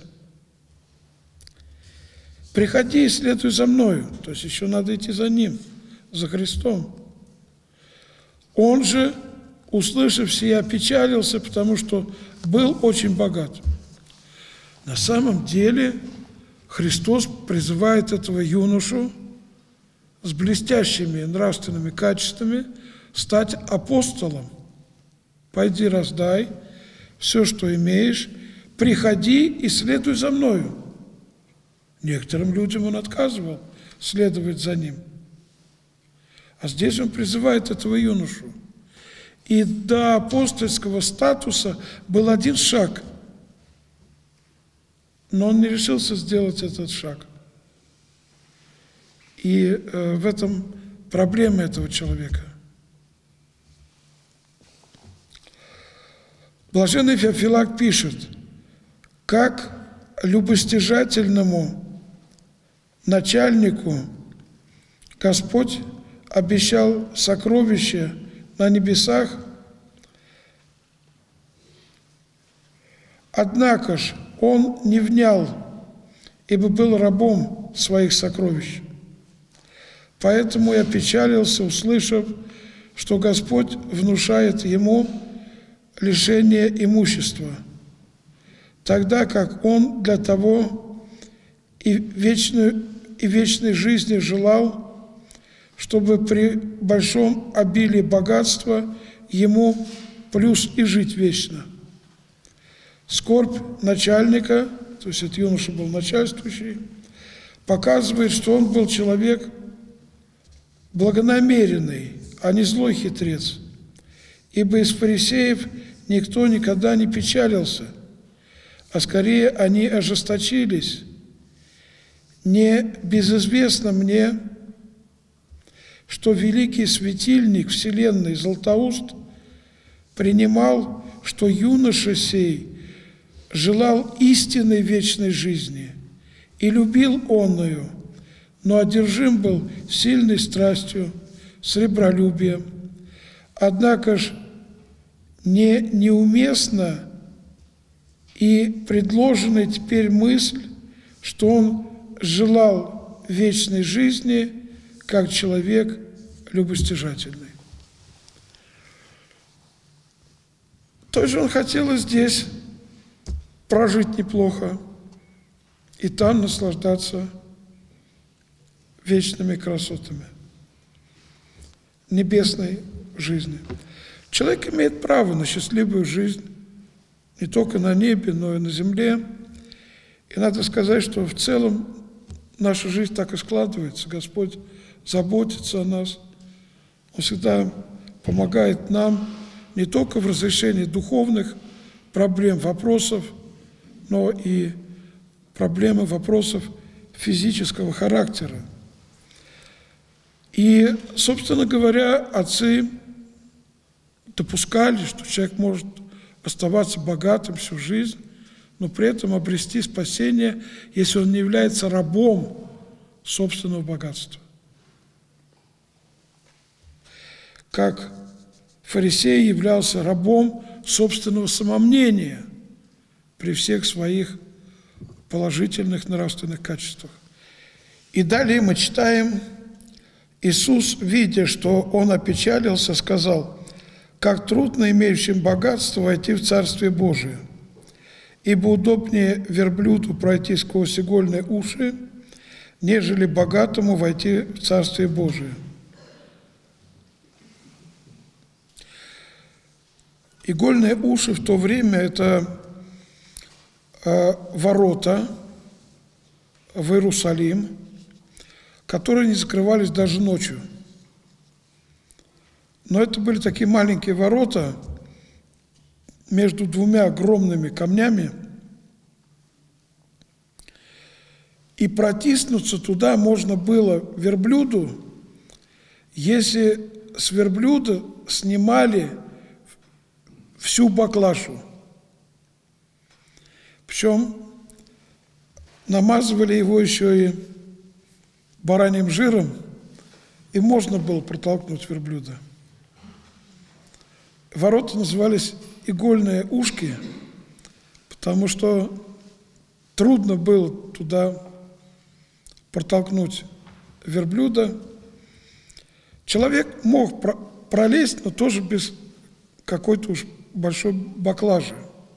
«Приходи и следуй за мною», то есть еще надо идти за Ним, за Христом. Он же, услышав сия, опечалился, потому что был очень богат. На самом деле Христос призывает этого юношу с блестящими нравственными качествами стать апостолом. «Пойди, раздай все, что имеешь, приходи и следуй за мною». Некоторым людям он отказывал следовать за ним. А здесь он призывает этого юношу. И до апостольского статуса был один шаг, но он не решился сделать этот шаг. И в этом проблема этого человека. Блаженный Феофилак пишет: как любостяжательному начальнику Господь обещал сокровища на небесах, однако ж он не внял, ибо был рабом своих сокровищ. Поэтому я печалился, услышав, что Господь внушает ему лишение имущества, тогда как он для того и вечной жизни желал, чтобы при большом обилии богатства ему плюс и жить вечно. Скорбь начальника, то есть этот юноша был начальствующий, показывает, что он был человек благонамеренный, а не злой хитрец. Ибо из фарисеев никто никогда не печалился, а скорее они ожесточились. Не безызвестно мне, что великий светильник вселенной Златоуст принимал, что юноша сей желал истинной вечной жизни, и любил онную, но одержим был сильной страстью, сребролюбием. Однако ж неуместна и предложена теперь мысль, что он желал вечной жизни как человек любостяжательный. То есть он хотел и здесь прожить неплохо, и там наслаждаться вечными красотами небесной жизни. Человек имеет право на счастливую жизнь не только на небе, но и на земле. И надо сказать, что в целом наша жизнь так и складывается. Господь заботится о нас. Он всегда помогает нам не только в разрешении духовных проблем, вопросов, но и проблемы, вопросов физического характера. И, собственно говоря, отцы допускали, что человек может оставаться богатым всю жизнь, но при этом обрести спасение, если он не является рабом собственного богатства. Как фарисей являлся рабом собственного самомнения при всех своих положительных нравственных качествах. И далее мы читаем: Иисус, видя, что он опечалился, сказал: «Как трудно имеющим богатство войти в Царствие Божие, ибо удобнее верблюду пройти сквозь игольные уши, нежели богатому войти в Царствие Божие». Игольные уши в то время – это ворота в Иерусалим, которые не закрывались даже ночью. Но это были такие маленькие ворота между двумя огромными камнями, и протиснуться туда можно было верблюду, если с верблюда снимали всю баклажу. Причем намазывали его еще и бараньим жиром, и можно было протолкнуть верблюда. Ворота назывались игольные ушки, потому что трудно было туда протолкнуть верблюда. Человек мог пролезть, но тоже без какой-то уж большой баклажи.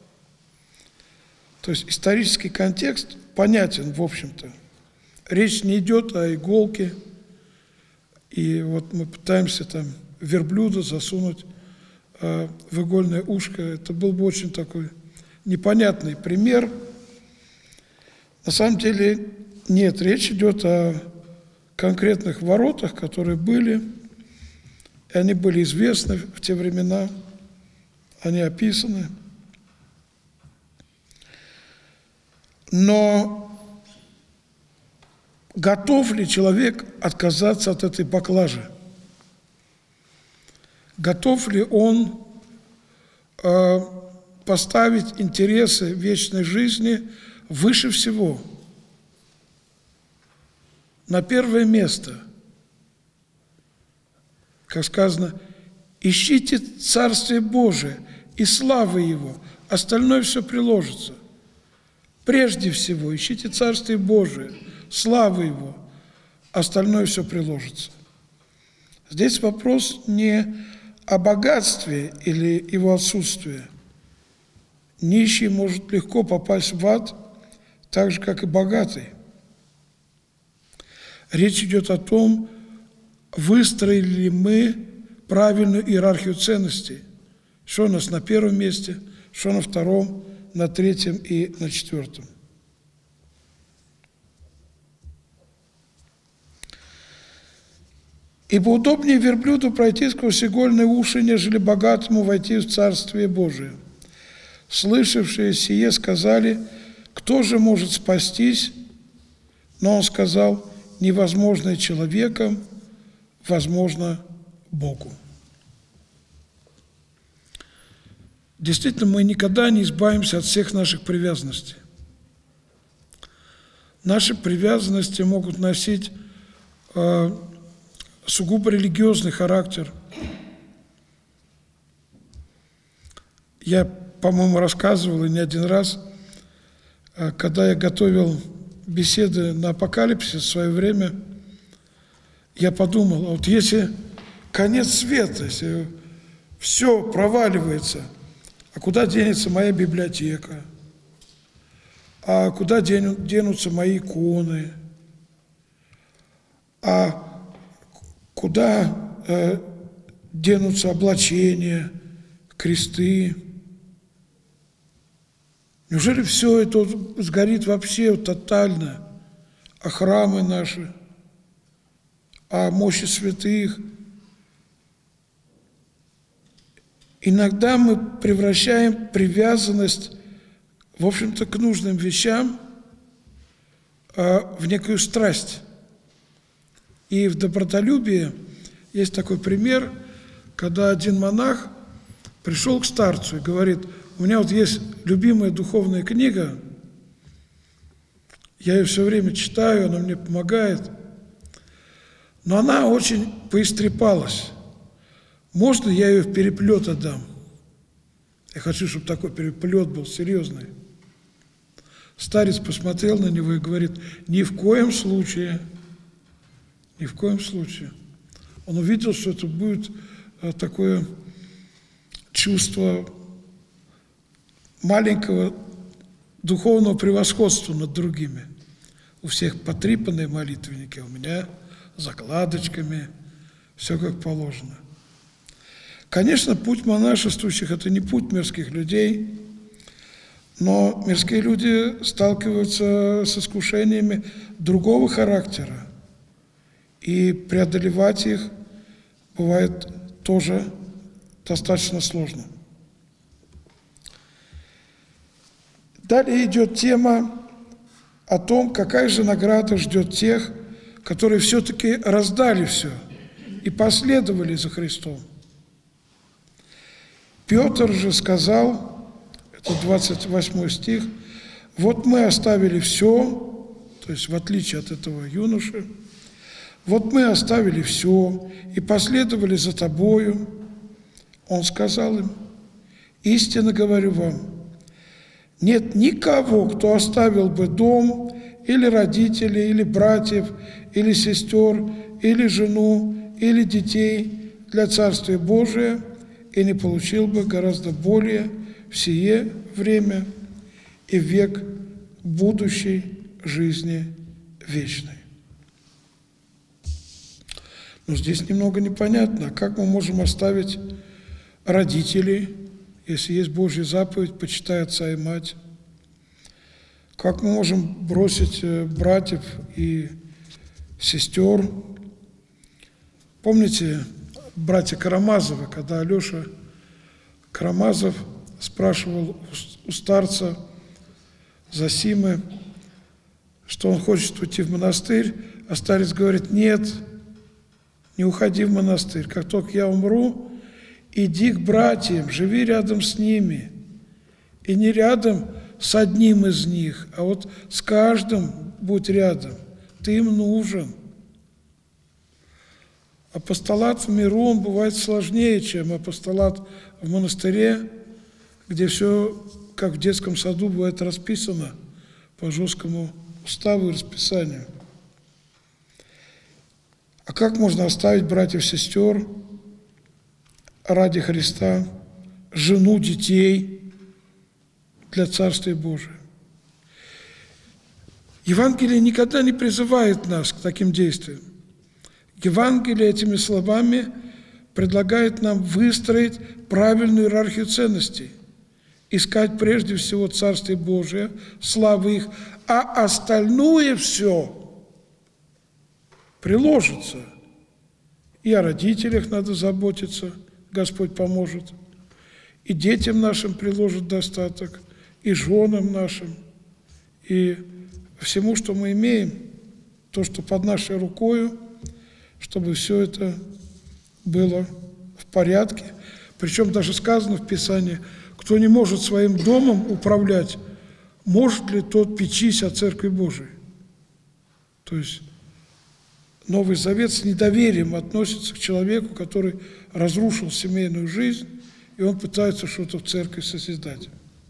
То есть исторический контекст понятен, в общем-то. Речь не идет о иголке, и вот мы пытаемся там верблюда засунуть в игольное ушко. Это был бы очень такой непонятный пример. На самом деле нет, речь идет о конкретных воротах, которые были, и они были известны в те времена, они описаны. Но готов ли человек отказаться от этой баклажи? Готов ли он поставить интересы вечной жизни выше всего, на первое место? Как сказано: ищите Царствие Божие и славы Его, остальное все приложится. Прежде всего ищите Царствие Божие, славы Его, остальное все приложится. Здесь вопрос не о богатстве или его отсутствии. Нищий может легко попасть в ад, так же, как и богатый. Речь идет о том, выстроили ли мы правильную иерархию ценностей. Что у нас на первом месте, что на втором, на третьем и на четвертом. Ибо удобнее верблюду пройти сквозь игольные уши, нежели богатому войти в Царствие Божие. Слышавшие сие сказали: кто же может спастись? Но он сказал: невозможное человеком, возможно Богу. Действительно, мы никогда не избавимся от всех наших привязанностей. Наши привязанности могут носить сугубо религиозный характер. Я, по-моему, рассказывал и не один раз, когда я готовил беседы на апокалипсис в свое время, я подумал, а вот если конец света, если все проваливается, а куда денется моя библиотека? А куда денутся мои иконы? А куда денутся облачения, кресты? Неужели все это сгорит вообще тотально? А храмы наши, а мощи святых? Иногда мы превращаем привязанность, в общем-то, к нужным вещам в некую страсть. И в добротолюбии есть такой пример, когда один монах пришел к старцу и говорит: у меня вот есть любимая духовная книга, я ее все время читаю, она мне помогает, но она очень поистрепалась. Можно я ее в переплет отдам? Я хочу, чтобы такой переплет был серьезный. Старец посмотрел на него и говорит: ни в коем случае, ни в коем случае. Он увидел, что это будет такое чувство маленького духовного превосходства над другими. У всех потрепанные молитвенники, у меня закладочками, все как положено. Конечно, путь монашествующих – это не путь мирских людей, но мирские люди сталкиваются с искушениями другого характера, и преодолевать их бывает тоже достаточно сложно. Далее идет тема о том, какая же награда ждет тех, которые все-таки раздали все и последовали за Христом. Петр же сказал, это 28 стих, вот мы оставили все, то есть в отличие от этого юноши, вот мы оставили все и последовали за тобою. Он сказал им: истинно говорю вам, нет никого, кто оставил бы дом, или родителей, или братьев, или сестер, или жену, или детей для Царствия Божия, и не получил бы гораздо более в сие время и в век будущей жизни вечной. Но здесь немного непонятно, как мы можем оставить родителей, если есть Божья заповедь, почитай отца и мать. Как мы можем бросить братьев и сестер? Помните братья Карамазовы, когда Алеша Карамазов спрашивал у старца Зосимы, что он хочет уйти в монастырь, а старец говорит: нет, не уходи в монастырь, как только я умру, иди к братьям, живи рядом с ними, и не рядом с одним из них, а вот с каждым будь рядом, ты им нужен. Апостолат в миру, он бывает сложнее, чем апостолат в монастыре, где все, как в детском саду, бывает расписано по жесткому уставу и расписанию. А как можно оставить братьев и сестер ради Христа, жену, детей для Царствия Божия? Евангелие никогда не призывает нас к таким действиям. Евангелие этими словами предлагает нам выстроить правильную иерархию ценностей, искать прежде всего Царствие Божие, славы их, а остальное все приложится. И о родителях надо заботиться, Господь поможет. И детям нашим приложит достаток, и женам нашим, и всему, что мы имеем, то, что под нашей рукою, чтобы все это было в порядке. Причем даже сказано в Писании, кто не может своим домом управлять, может ли тот печись о Церкви Божией? То есть Новый Завет с недоверием относится к человеку, который разрушил семейную жизнь, и он пытается что-то в церкви созидать.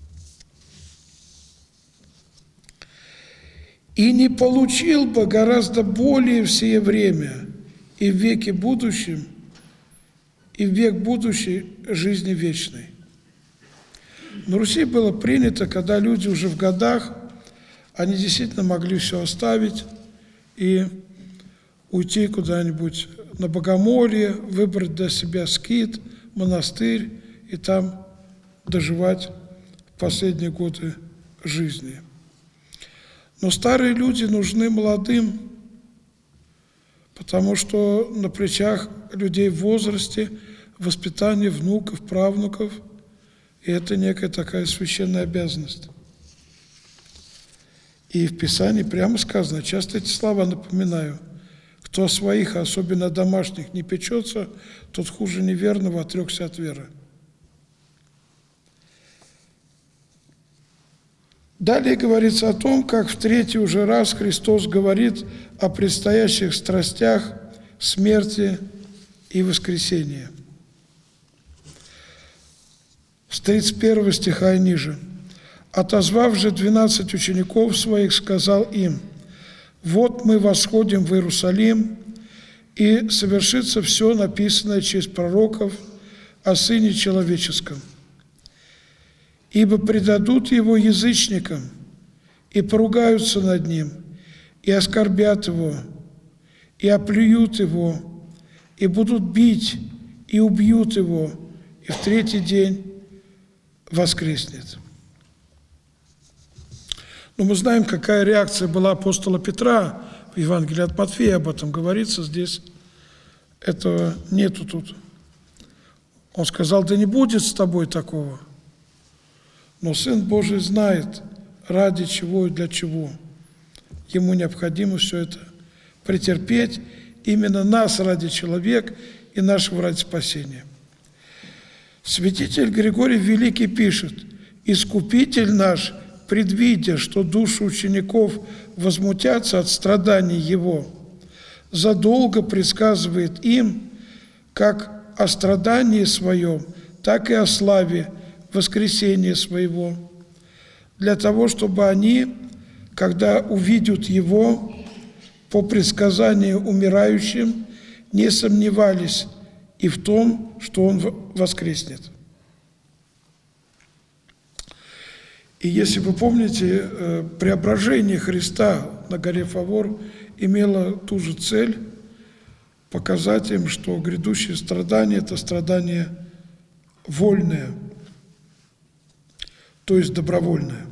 «И не получил бы гораздо более в сие время и в веке будущем, и в век будущей жизни вечной». На Руси было принято, когда люди уже в годах, они действительно могли все оставить и уйти куда-нибудь на богомолье, выбрать для себя скит, монастырь и там доживать последние годы жизни. Но старые люди нужны молодым, потому что на плечах людей в возрасте воспитание внуков, правнуков, и это некая такая священная обязанность. И в Писании прямо сказано, часто эти слова напоминаю, кто о своих, а особенно о домашних, не печется, тот хуже неверного отрекся от веры. Далее говорится о том, как в третий уже раз Христос говорит о предстоящих страстях, смерти и воскресении. С 31 стиха и ниже. «Отозвав же 12 учеников своих, сказал им: вот мы восходим в Иерусалим, и совершится все написанное через пророков о Сыне Человеческом. Ибо предадут его язычникам, и поругаются над ним, и оскорбят его, и оплюют его, и будут бить, и убьют его, и в третий день воскреснет». Но мы знаем, какая реакция была апостола Петра. В Евангелии от Матфея об этом говорится, здесь этого нету тут. Он сказал: да не будет с тобой такого. Но Сын Божий знает, ради чего и для чего. Ему необходимо все это претерпеть, именно нас ради человека и нашего ради спасения. Святитель Григорий Великий пишет: «Искупитель наш, предвидя, что души учеников возмутятся от страданий его, задолго предсказывает им, как о страдании своем, так и о славе воскресения своего, для того, чтобы они, когда увидят его по предсказанию умирающим, не сомневались и в том, что он воскреснет». И если вы помните, преображение Христа на горе Фавор имело ту же цель – показать им, что грядущее страдание – это страдание вольное, то есть добровольное.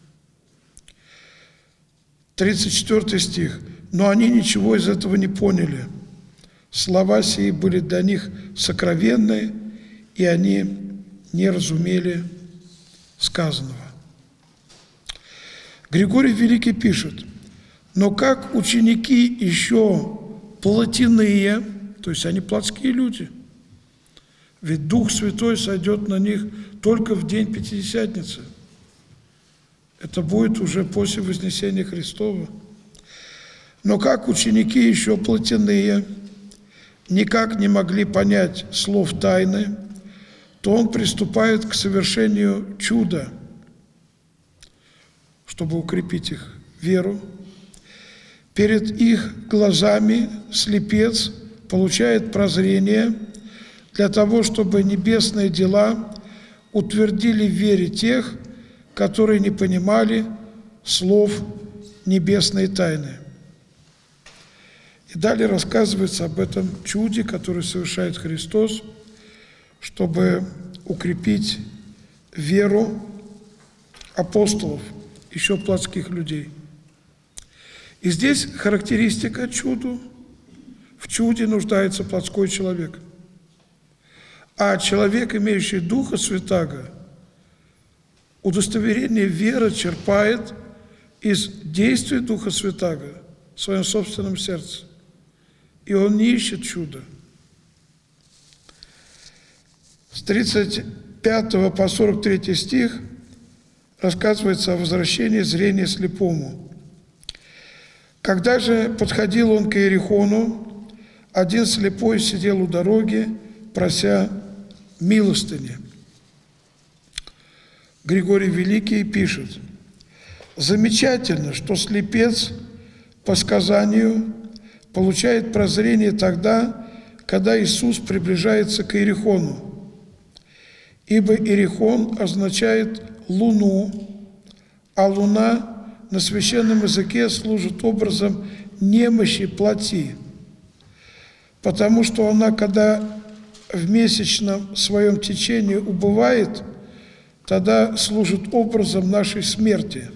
34 стих. «Но они ничего из этого не поняли. Слова сии были для них сокровенные, и они не разумели сказанного». Григорий Великий пишет: «Но как ученики еще плотяные», то есть они плотские люди, ведь Дух Святой сойдет на них только в день Пятидесятницы. Это будет уже после Вознесения Христова. «Но как ученики еще плотяные никак не могли понять слов тайны, то он приступает к совершению чуда, чтобы укрепить их веру. Перед их глазами слепец получает прозрение для того, чтобы небесные дела утвердили в вере тех, которые не понимали слов небесной тайны». И далее рассказывается об этом чуде, который совершает Христос, чтобы укрепить веру апостолов, еще плотских людей. И здесь характеристика чуду. в чуде нуждается плотской человек. А человек, имеющий Духа Святаго, удостоверение веры черпает из действий Духа Святаго в своем собственном сердце. И он не ищет чуда. С 35 по 43 стих рассказывается о возвращении зрения слепому. Когда же подходил он к Иерихону, один слепой сидел у дороги, прося милостыни. Григорий Великий пишет: замечательно, что слепец по сказанию получает прозрение тогда, когда Иисус приближается к Иерихону. Ибо Иерихон означает луну, а луна на священном языке служит образом немощи плоти, потому что она, когда в месячном своем течении убывает, тогда служит образом нашей смерти.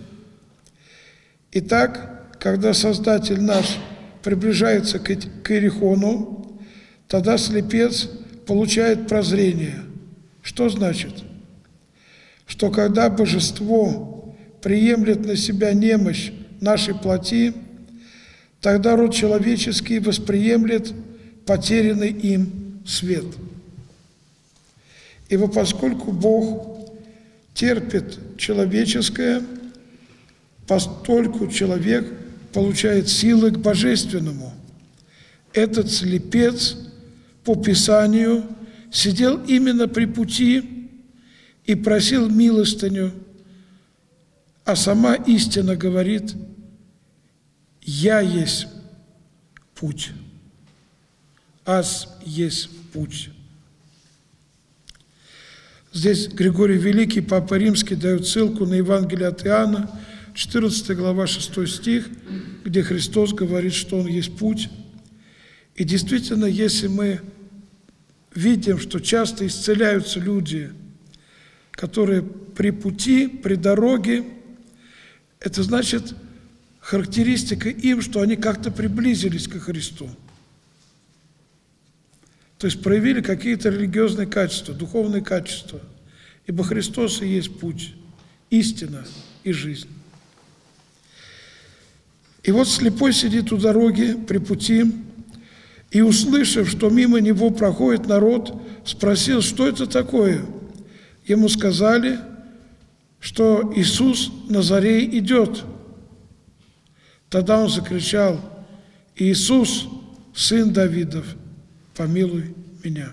Итак, когда Создатель наш приближается к Иерихону, тогда слепец получает прозрение. Что значит? Что когда божество приемлет на себя немощь нашей плоти, тогда род человеческий восприемлет потерянный им свет. Ибо поскольку Бог терпит человеческое, постольку человек получает силы к божественному. Этот слепец по Писанию сидел именно при пути и просил милостыню, а сама истина говорит: «Я есть путь, аз есть путь». Здесь Григорий Великий, Папа Римский, дает ссылку на Евангелие от Иоанна, 14 глава, 6 стих, где Христос говорит, что Он есть путь. И действительно, если мы видим, что часто исцеляются люди, которые при пути, при дороге, это значит характеристика им, что они как-то приблизились ко Христу. То есть проявили какие-то религиозные качества, духовные качества. Ибо Христос и есть путь, истина и жизнь. И вот слепой сидит у дороги при пути, и, услышав, что мимо него проходит народ, спросил, что это такое. Ему сказали, что Иисус Назарей идет. Тогда он закричал: «Иисус, сын Давидов, помилуй меня».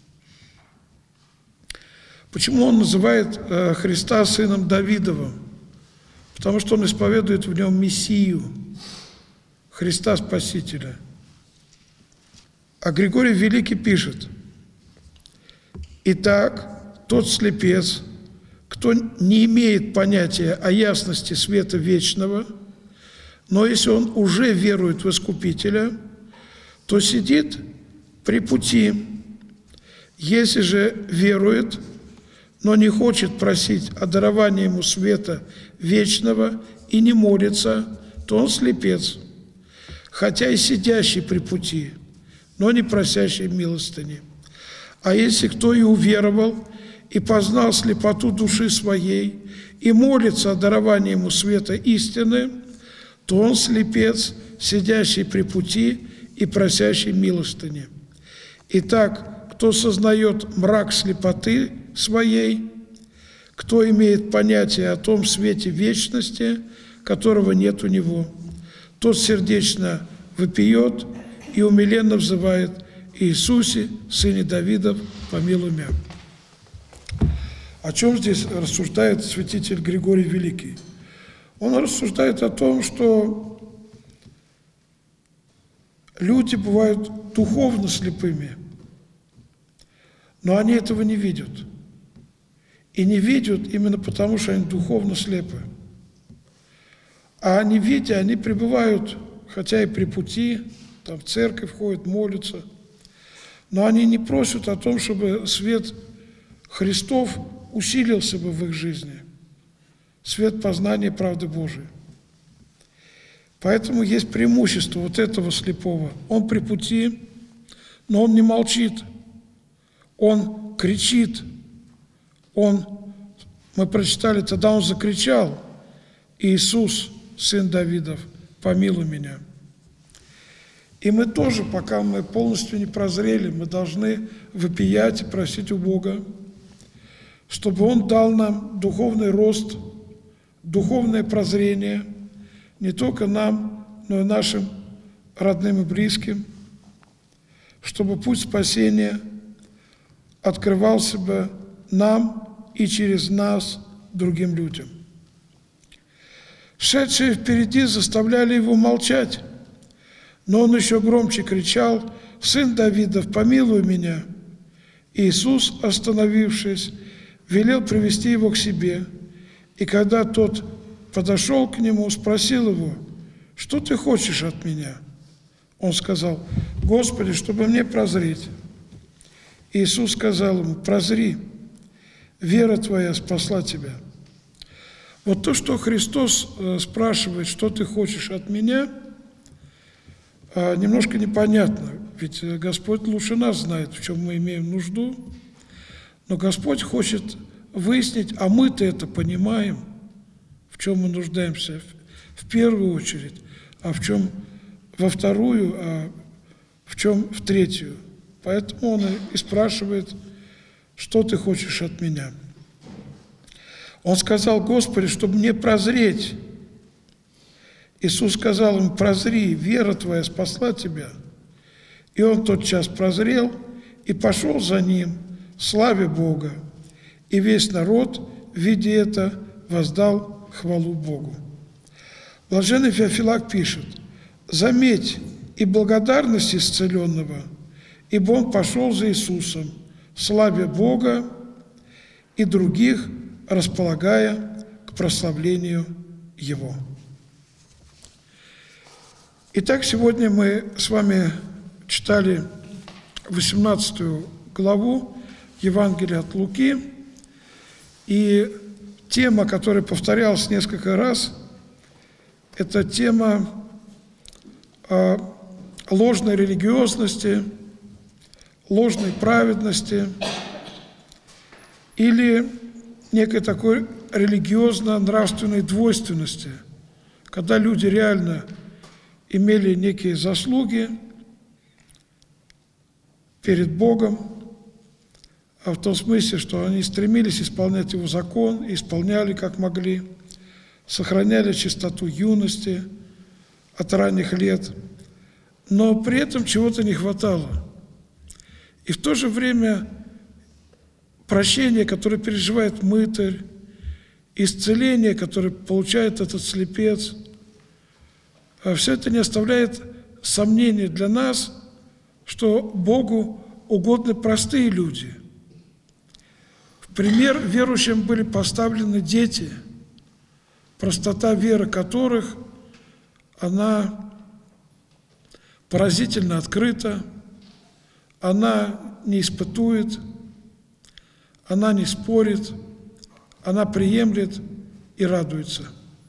Почему он называет Христа сыном Давидовым? Потому что он исповедует в нем Мессию, Христа Спасителя. А Григорий Великий пишет: «Итак, тот слепец, кто не имеет понятия о ясности света вечного, но если он уже верует в Искупителя, то сидит при пути. Если же верует, но не хочет просить о даровании ему света вечного и не молится, то он слепец, хотя и сидящий при пути, но не просящий милостыни. А если кто и уверовал, и познал слепоту души своей, и молится о даровании ему света истины, то он слепец, сидящий при пути и просящий милостыни. Итак, кто сознает мрак слепоты своей, кто имеет понятие о том свете вечности, которого нет у него, тот сердечно вопиет и умиленно взывает: «Иисусе, сыне Давидов, помилуй меня». О чем здесь рассуждает святитель Григорий Великий? Он рассуждает о том, что люди бывают духовно слепыми, но они этого не видят. И не видят именно потому, что они духовно слепы. А они, видя, они пребывают, хотя и при пути, там в церковь ходят, молятся, но они не просят о том, чтобы свет Христов усилился бы в их жизни, свет познания правды Божией. Поэтому есть преимущество вот этого слепого. Он при пути, Но он не молчит, он кричит. Мы прочитали, тогда он закричал: «Иисус, сын Давидов, помилуй меня». И мы тоже, пока мы полностью не прозрели, мы должны вопиять и просить у Бога, чтобы Он дал нам духовный рост, духовное прозрение, не только нам, но и нашим родным и близким, чтобы путь спасения открывался бы нам и через нас другим людям. Шедшие впереди заставляли его молчать, но он еще громче кричал: «Сын Давидов, помилуй меня!» Иисус, остановившись, велел привести его к себе, и когда тот подошел к нему, спросил его: «Что ты хочешь от меня?» Он сказал: «Господи, чтобы мне прозреть». Иисус сказал ему: «Прозри, вера твоя спасла тебя». Вот то, что Христос спрашивает: «Что ты хочешь от меня?», немножко непонятно, ведь Господь лучше нас знает, в чем мы имеем нужду, но Господь хочет выяснить, а мы-то это понимаем, в чем мы нуждаемся в первую очередь, а в чем во вторую, а в чем в третью. Поэтому Он и спрашивает: «Что ты хочешь от меня?» Он сказал: «Господи, чтобы мне прозреть». Иисус сказал ему: «Прозри, вера твоя спасла тебя». И он тотчас прозрел и пошел за ним, славя Бога. И весь народ, видя это, воздал хвалу Богу. Блаженный Феофилак пишет: «Заметь и благодарность исцеленного, ибо он пошел за Иисусом, славя Бога и других, располагая к прославлению Его». Итак, сегодня мы с вами читали 18 главу Евангелия от Луки, и тема, которая повторялась несколько раз, это тема ложной религиозности, ложной праведности или некой такой религиозно-нравственной двойственности, когда люди реально имели некие заслуги перед Богом, в том смысле, что они стремились исполнять Его закон, исполняли как могли, сохраняли чистоту юности от ранних лет, но при этом чего-то не хватало. И в то же время прощение, которое переживает мытарь, исцеление, которое получает этот слепец, все это не оставляет сомнений для нас, что Богу угодны простые люди. В пример верующим были поставлены дети, простота веры которых, она поразительно открыта, она не испытует, она не спорит, она приемлет и радуется.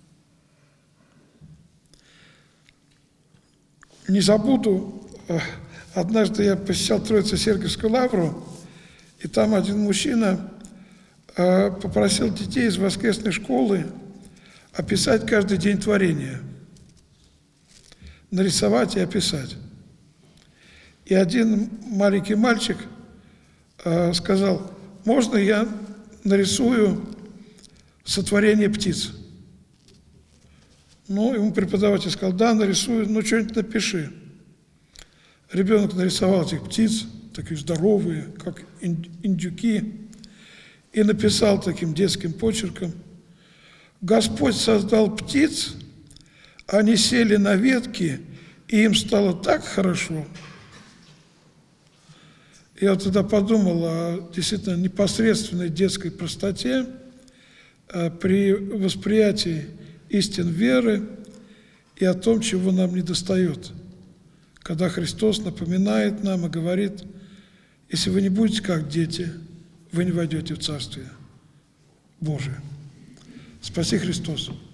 Не забуду, однажды я посещал Троице-Сергиевскую лавру, и там один мужчина попросил детей из воскресной школы описать каждый день творения, нарисовать и описать. И один маленький мальчик сказал: «Можно я нарисую сотворение птиц?» Ну, ему преподаватель сказал: «Да, нарисую, но что-нибудь напиши». Ребенок нарисовал этих птиц, такие здоровые, как индюки, и написал таким детским почерком: «Господь создал птиц, они сели на ветки, и им стало так хорошо». Я вот тогда подумал о действительно непосредственной детской простоте при восприятии истин веры и о том, чего нам недостает. Когда Христос напоминает нам и говорит: если вы не будете как дети, вы не войдете в Царствие Божие. Спаси Христос!